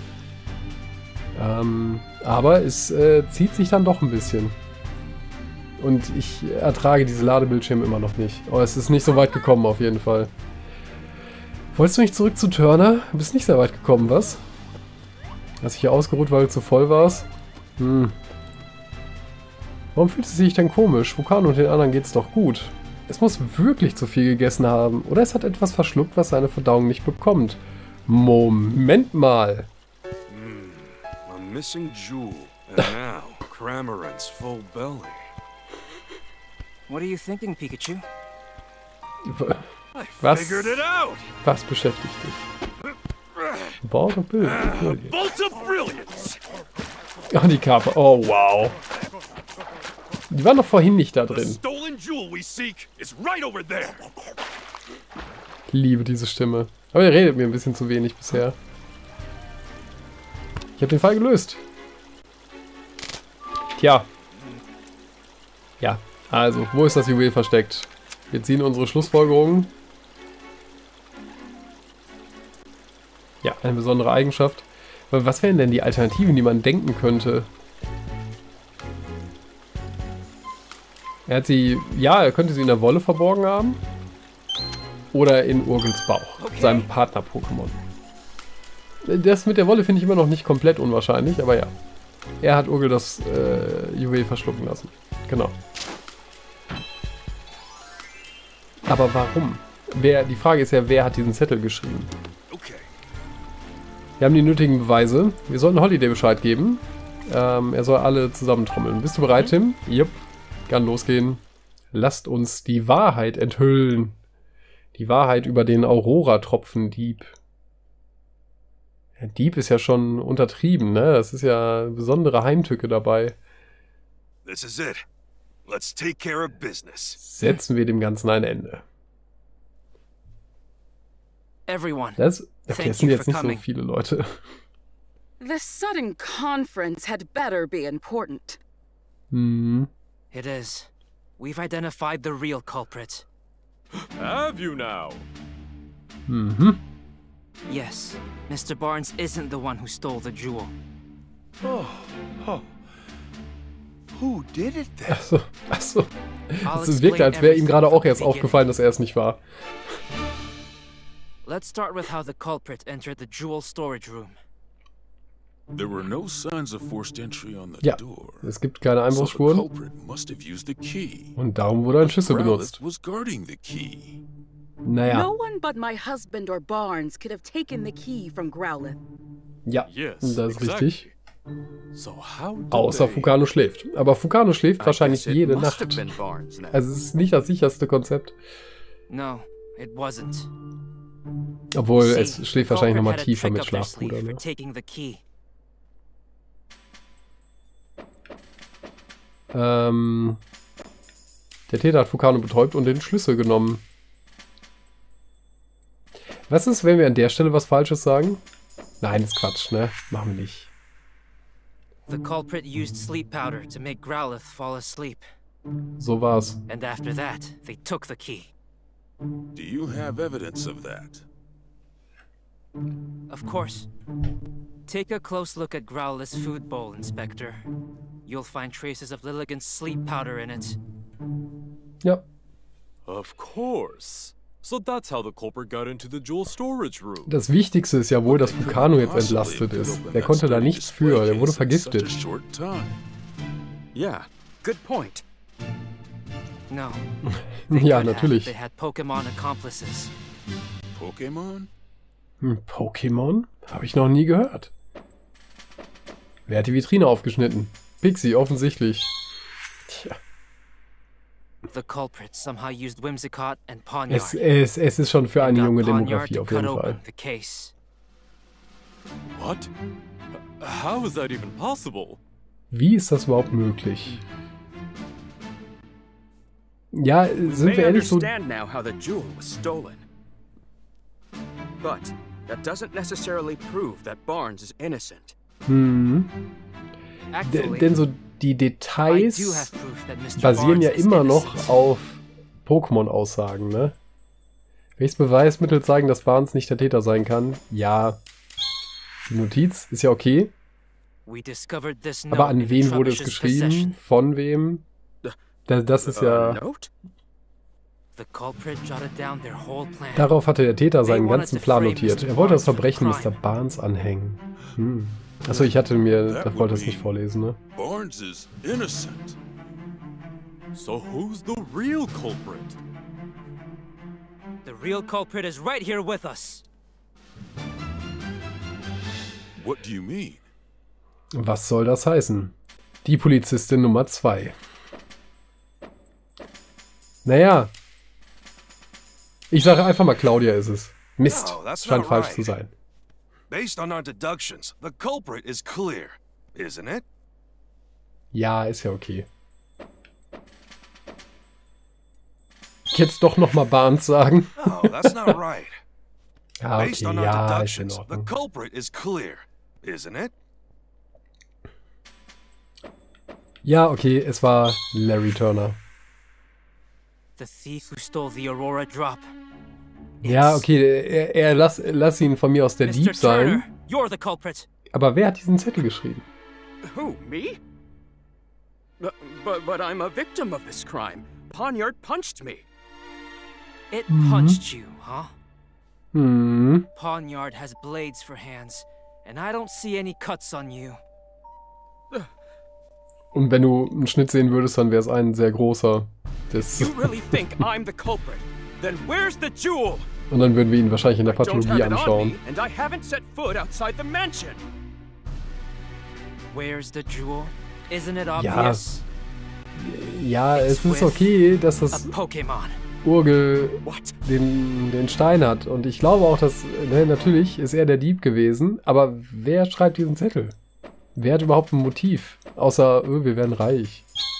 Aber es zieht sich dann doch ein bisschen. Und ich ertrage diese Ladebildschirme immer noch nicht. Oh, es ist nicht so weit gekommen auf jeden Fall. Wolltest du nicht zurück zu Turner? Du bist nicht sehr weit gekommen, was? Hast dich hier ausgeruht, weil du zu voll warst? Warum fühlt es sich denn komisch? Vulkan und den anderen geht's doch gut. Es muss wirklich zu viel gegessen haben. Oder es hat etwas verschluckt, was seine Verdauung nicht bekommt. Moment mal. A missing jewel. And now, Cramorant's full belly. What are you thinking, Pikachu? Was? Figured it out. Was beschäftigt dich? Bolt of Brilliance. Bolt of Brilliance. Oh, die Kappe. Oh, wow. Die waren doch vorhin nicht da The drin. stolen jewel we seek is right over there. Ich liebe diese Stimme. Aber er redet mir ein bisschen zu wenig bisher. Ich habe den Fall gelöst. Tja. Ja, also, wo ist das Juwel versteckt? Wir ziehen unsere Schlussfolgerungen. Ja, eine besondere Eigenschaft. Aber was wären denn die Alternativen, die man denken könnte? Er hat sie... Ja, er könnte sie in der Wolle verborgen haben. Oder in Urgels Bauch, seinem Partner-Pokémon. Das mit der Wolle finde ich immer noch nicht komplett unwahrscheinlich, aber ja. Er hat Urgel das Juwel verschlucken lassen. Genau. Aber warum? Die Frage ist ja, wer hat diesen Zettel geschrieben? Wir haben die nötigen Beweise. Wir sollten Holiday Bescheid geben. Er soll alle zusammentrommeln. Bist du bereit, Tim? Jupp. Kann losgehen. Lasst uns die Wahrheit enthüllen. Die Wahrheit über den Aurora-Tropfen-Dieb. Der Dieb ist ja schon untertrieben, ne? Das ist ja eine besondere Heimtücke dabei. This is it. Let's take care of business. Setzen wir dem Ganzen ein Ende. Everyone. Okay, es sind jetzt nicht so viele Leute. The sudden conference had better be important. It is. We've identified the real culprit. Have you now? Yes, Mr. Barnes isn't the one who stole the jewel. Who did it then? Achso. Es wirkt, als wäre ihm gerade auch erst aufgefallen, dass er es nicht war. Let's start with how the culprit entered the jewel storage room. There were no signs of forced entry on the Ja, door. es gibt keine So the Einbruchsspuren. culprit must have used the key. Und darum wurde ein Schlüssel Rowlett benutzt. was guarding the key. Naja, No one but my husband or Barnes could have taken the key from Growlithe. ja, Yes, das ist richtig. So how did Außer they... Fukano schläft. Aber Fukano schläft wahrscheinlich guess it jede must have Nacht. been Barnes now. Also es ist nicht das sicherste Konzept. No, it wasn't. Obwohl, See, es the schläft wahrscheinlich culprit nochmal had a tiefer trick mit up their Schlafbruder. sleeve Ne? for taking the key. Der Täter hat Vulcano betäubt und den Schlüssel genommen. Was ist, wenn wir an der Stelle was Falsches sagen? Nein, das ist Quatsch, ne? Machen wir nicht. The culprit used sleep powder to make Growlithe fall asleep. So war's. And after that, they took the key. Do you have evidence of that? Of course. Take a close look at Growlithe's food bowl, Inspector. You'll find traces of Lilligant's sleep powder in it. Ja. Of course. So that's how the culprit got into the jewel storage room. Das Wichtigste ist ja wohl, dass Vulcano jetzt entlastet ist. Der konnte da nichts für, der wurde vergiftet. Yeah, good point. No. Ja, natürlich. They had Pokemon accomplices. Pokémon? Pokémon? Habe ich noch nie gehört. Wer hat die Vitrine aufgeschnitten? Pixie, offensichtlich. Tja. The culprit somehow used Whimsicott and Pawniard. Es ist schon für eine and got junge Pawniard Demografie to auf cut jeden open Fall. the case. What? How is that even possible? Wie ist das überhaupt möglich? Ja, sind wir ehrlich so... understand now how the jewel was stolen. But that doesn't necessarily prove that Barnes is innocent. Actually, Denn so die I do Details have proof that Mr. basieren ja Barnes is immer noch innocent. auf Pokémon-Aussagen, ne? Welches Beweismittel zeigen, dass Barnes nicht der Täter sein kann? Ja. Die Notiz ist ja okay. We discovered this Aber note an in wen wurde es Trubbish's geschrieben? possession. Von wem? Das ist ja... Note? The culprit jotted down their whole plan. Darauf hatte der Täter seinen ganzen Plan notiert. Er wollte das Verbrechen Mr. Barnes anhängen. Achso, ich wollte es nicht vorlesen, ne? Barnes is innocent. So who's the real culprit? The real culprit is right here with us. What do you mean? Was soll das heißen? Die Polizistin Nummer 2. Naja. Ich sage einfach mal, Claudia ist es. Mist. No, that's Scheint not falsch right. zu sein. Based on our deductions, the culprit is clear, isn't it? Ja, ist ja okay. Jetzt doch nochmal Barnes sagen. No, that's not right. Ja, Based okay, on our ja, ist in deductions, the Ordnung. culprit is clear, isn't it? Ja, okay, es war Larry Turner. The thief who stole the Aurora Drop. Ja, okay, lass ihn von mir aus der Mr. Dieb sein. Turner, you're the culprit. Aber wer hat diesen Zettel geschrieben? Who, me? But I'm a victim of this crime. Pawniard punched me. It punched you, huh? Hm. Pawniard has blades for hands, and I don't see any cuts on you. Und wenn du einen Schnitt sehen würdest, dann wäre es ein sehr großer. You really think I'm the culprit? Then where's the jewel? Und dann würden wir ihn wahrscheinlich in der I don't Pathologie have it on anschauen. me, and I haven't set foot outside the mansion. Where's the jewel? Isn't it obvious? Ja, es ist okay, dass A das Pokémon. Urgel What? den Stein hat. Und ich glaube auch, dass, natürlich ist er der Dieb gewesen, aber wer schreibt diesen Zettel? Wer hat überhaupt ein Motiv? Außer, wir werden reich.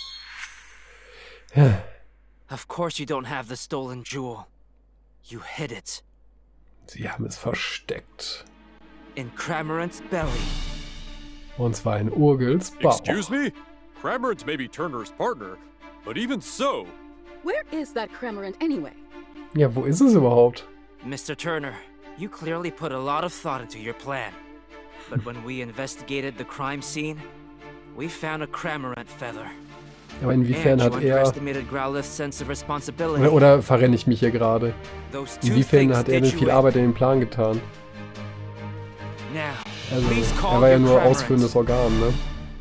Ja. Of course you don't have the stolen jewel. You hid it. Sie haben es versteckt. In Cramorant's belly. Und zwar in Urgels Bauch. Excuse me? Cramorant may be Turner's partner, but even so, Where is that Cramorant anyway? Ja, wo ist es überhaupt? Mr. Turner, you clearly put a lot of thought into your plan. But when we investigated the crime scene, we found a Cramorant feather. Aber inwiefern And hat you er... underestimated Growlithe's sense of responsibility. Oder verrenne ich mich hier gerade? Those two Inwiefern things hat er did denn you viel in. Arbeit in den Plan getan? Now, Also, please er call war ja your nur Cramorant. ausführendes Organ, ne?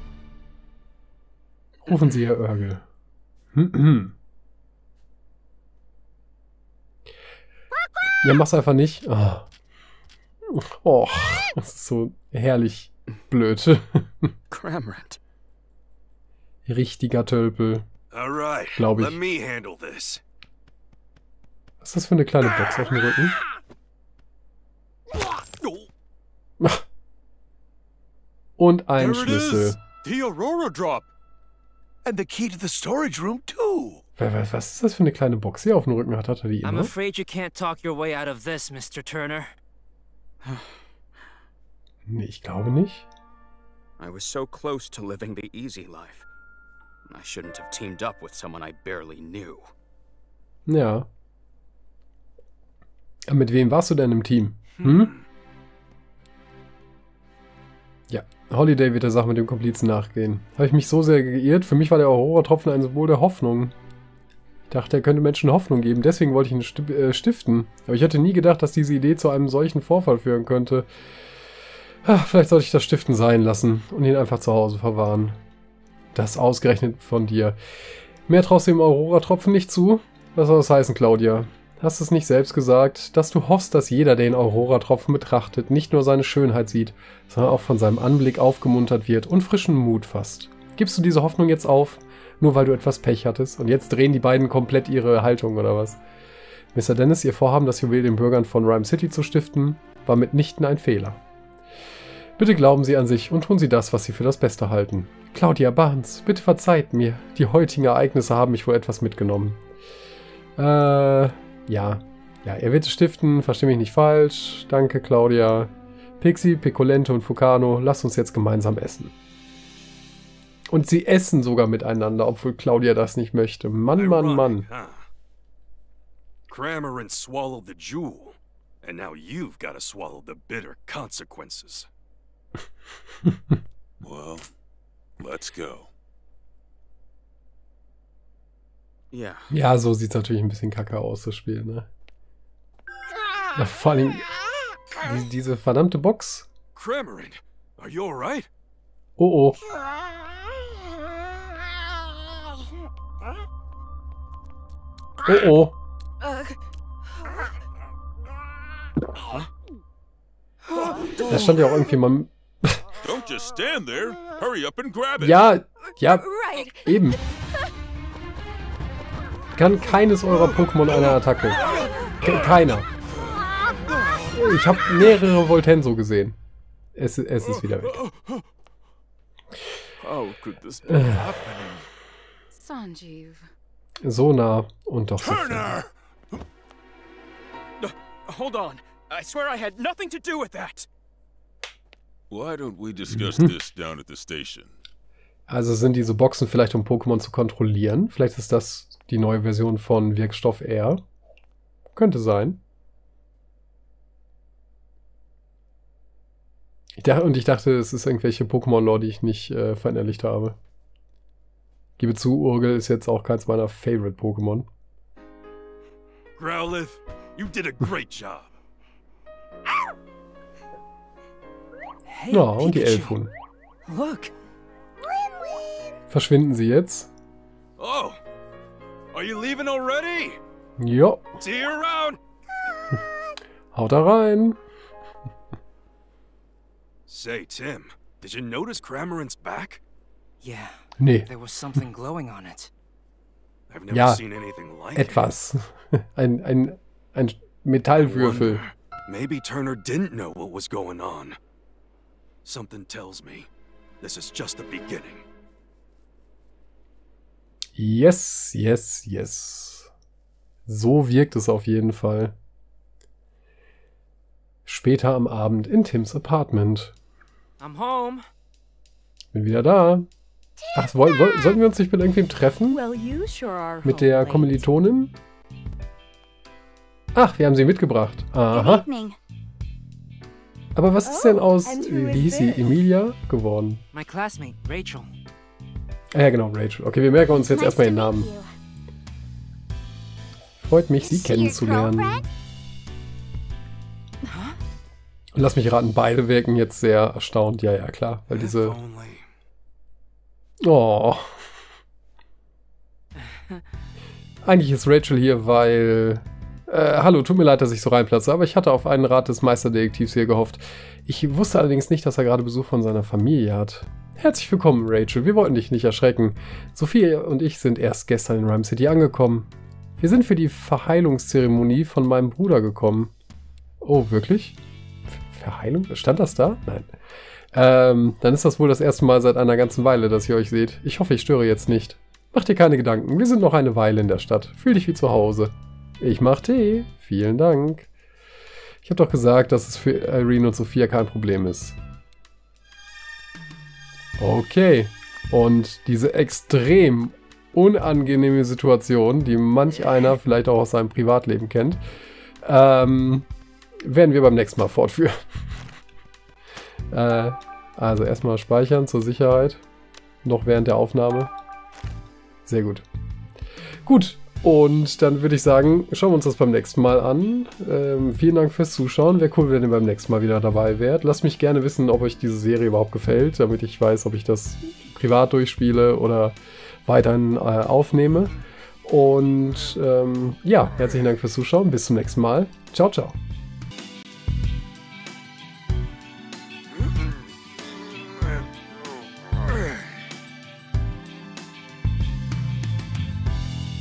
Rufen Sie, Herr Oergel. Ja, mach's einfach nicht. Oh, das ist so herrlich blöd. Cramorant. Richtiger Tölpel. All right, Glaub ich. let me handle this. Was ist das für eine kleine Box auf dem Rücken? Und ein there it Schlüssel. is! The Aurora Drop! And the key to the storage room, too. Was ist das für eine kleine Box, die er auf dem Rücken hat? Hat er die I'm immer? afraid you can't talk your way out of this, Mr. Turner. Nee, ich glaube nicht. I was so close to living the easy life. I shouldn't have teamed up with someone I barely knew. Ja. Aber mit wem warst du denn im Team? Hm? Ja, Holiday wird der Sache mit dem Komplizen nachgehen. Habe ich mich so sehr geirrt? Für mich war der Aurora-Tropfen ein Symbol der Hoffnung. Ich dachte, er könnte Menschen Hoffnung geben, deswegen wollte ich ihn stiften. Aber ich hätte nie gedacht, dass diese Idee zu einem solchen Vorfall führen könnte. Ach, vielleicht sollte ich das Stiften sein lassen und ihn einfach zu Hause verwahren. Das ausgerechnet von dir. Mehr traust du dem Aurora-Tropfen nicht zu? Was soll das heißen, Claudia? Hast du es nicht selbst gesagt, dass du hoffst, dass jeder, der den Aurora-Tropfen betrachtet, nicht nur seine Schönheit sieht, sondern auch von seinem Anblick aufgemuntert wird und frischen Mut fasst? Gibst du diese Hoffnung jetzt auf, nur weil du etwas Pech hattest? Und jetzt drehen die beiden komplett ihre Haltung, oder was? Mr. Dennis, ihr Vorhaben, das Juwel den Bürgern von Rhyme City zu stiften, war mitnichten ein Fehler. Bitte glauben Sie an sich und tun Sie das, was Sie für das Beste halten. Claudia Barnes, bitte verzeiht mir. Die heutigen Ereignisse haben mich wohl etwas mitgenommen. Ja. Ja, er wird es stiften, versteh mich nicht falsch. Danke, Claudia. Pixie, Piccolente und Fucano, lasst uns jetzt gemeinsam essen. Und sie essen sogar miteinander, obwohl Claudia das nicht möchte. Mann, Mann, Mann. Huh? Cramorant swallowed the jewel, and now you've got to swallow the bitter consequences. Well, let's go. Yeah. Ja, so sieht es natürlich ein bisschen kacke aus, das Spiel, ne? Ja, vor allem diese verdammte Box. Cramorant, are you alright? Oh, oh. Oh, oh. Da stand ja auch irgendwie mal... Don't just stand there. Hurry up and grab it. Ja, eben. Kann keines eurer Pokémon eine Attacke. Keiner. Ich habe mehrere Voltenso gesehen. Es ist wieder weg. How could this be happening? Sanjeev. So nah und doch so fern. Turner! Hold on. I swear I had nothing to do with that. Why don't we discuss this down at the station? Also sind diese Boxen vielleicht, um Pokémon zu kontrollieren? Vielleicht ist das die neue Version von Wirkstoff R. Könnte sein. Ich dachte, es ist irgendwelche Pokémon-Lore, die ich nicht verinnerlicht habe. Gebe zu, Urgel ist jetzt auch keins meiner Favorite-Pokémon. Growlithe, you did a great job. Hey, Ja, und die Pikachu, Elfun. Look. Verschwinden sie jetzt? Oh, are you leaving already? Ja, See you around. haut da rein. Say, Tim, did you notice Cramorant's back? Yeah, Nee, there was something glowing on it. I've never Ja, seen anything like etwas. Ein it. Metallwürfel. Wonder, maybe Turner didn't know what was going on. Something tells me this is just the beginning. Yes, yes, yes. So wirkt es auf jeden Fall. Später am Abend in Tims Apartment. I'm home. Bin wieder da. Ach, sollten wir uns nicht mit irgendwem treffen? Well, you sure are Mit der home late. Kommilitonin? Ach, wir haben sie mitgebracht. Good Aha. evening. Aber was ist denn aus, and who is wie hieß sie, this? Emilia geworden? My classmate, Rachel. Ah ja, genau, Rachel. Okay, wir merken uns jetzt Nice erstmal to den meet Namen. you. Freut mich, sie Is she your kennenzulernen. girlfriend? Und lass mich raten, beide wirken jetzt sehr erstaunt. Ja, ja, klar. Weil If diese... only. Oh. Eigentlich ist Rachel hier, weil... hallo, tut mir leid, dass ich so reinplatze, aber ich hatte auf einen Rat des Meisterdetektivs hier gehofft. Ich wusste allerdings nicht, dass er gerade Besuch von seiner Familie hat. Herzlich willkommen, Rachel. Wir wollten dich nicht erschrecken. Sophie und ich sind erst gestern in Rhyme City angekommen. Wir sind für die Verheilungszeremonie von meinem Bruder gekommen. Oh, wirklich? Verheilung? Stand das da? Nein. Dann ist das wohl das erste Mal seit einer ganzen Weile, dass ihr euch seht. Ich hoffe, ich störe jetzt nicht. Mach dir keine Gedanken, wir sind noch eine Weile in der Stadt. Fühl dich wie zu Hause. Ich mach Tee. Vielen Dank. Ich habe doch gesagt, dass es für Irene und Sophia kein Problem ist. Okay. Und diese extrem unangenehme Situation, die manch einer vielleicht auch aus seinem Privatleben kennt, werden wir beim nächsten Mal fortführen. Also erstmal speichern zur Sicherheit. Noch während der Aufnahme. Sehr gut. Gut. Und dann würde ich sagen, schauen wir uns das beim nächsten Mal an. Vielen Dank fürs Zuschauen. Wäre cool, wenn ihr beim nächsten Mal wieder dabei wärt. Lasst mich gerne wissen, ob euch diese Serie überhaupt gefällt, damit ich weiß, ob ich das privat durchspiele oder weiterhin aufnehme. Und ja, herzlichen Dank fürs Zuschauen. Bis zum nächsten Mal. Ciao, ciao.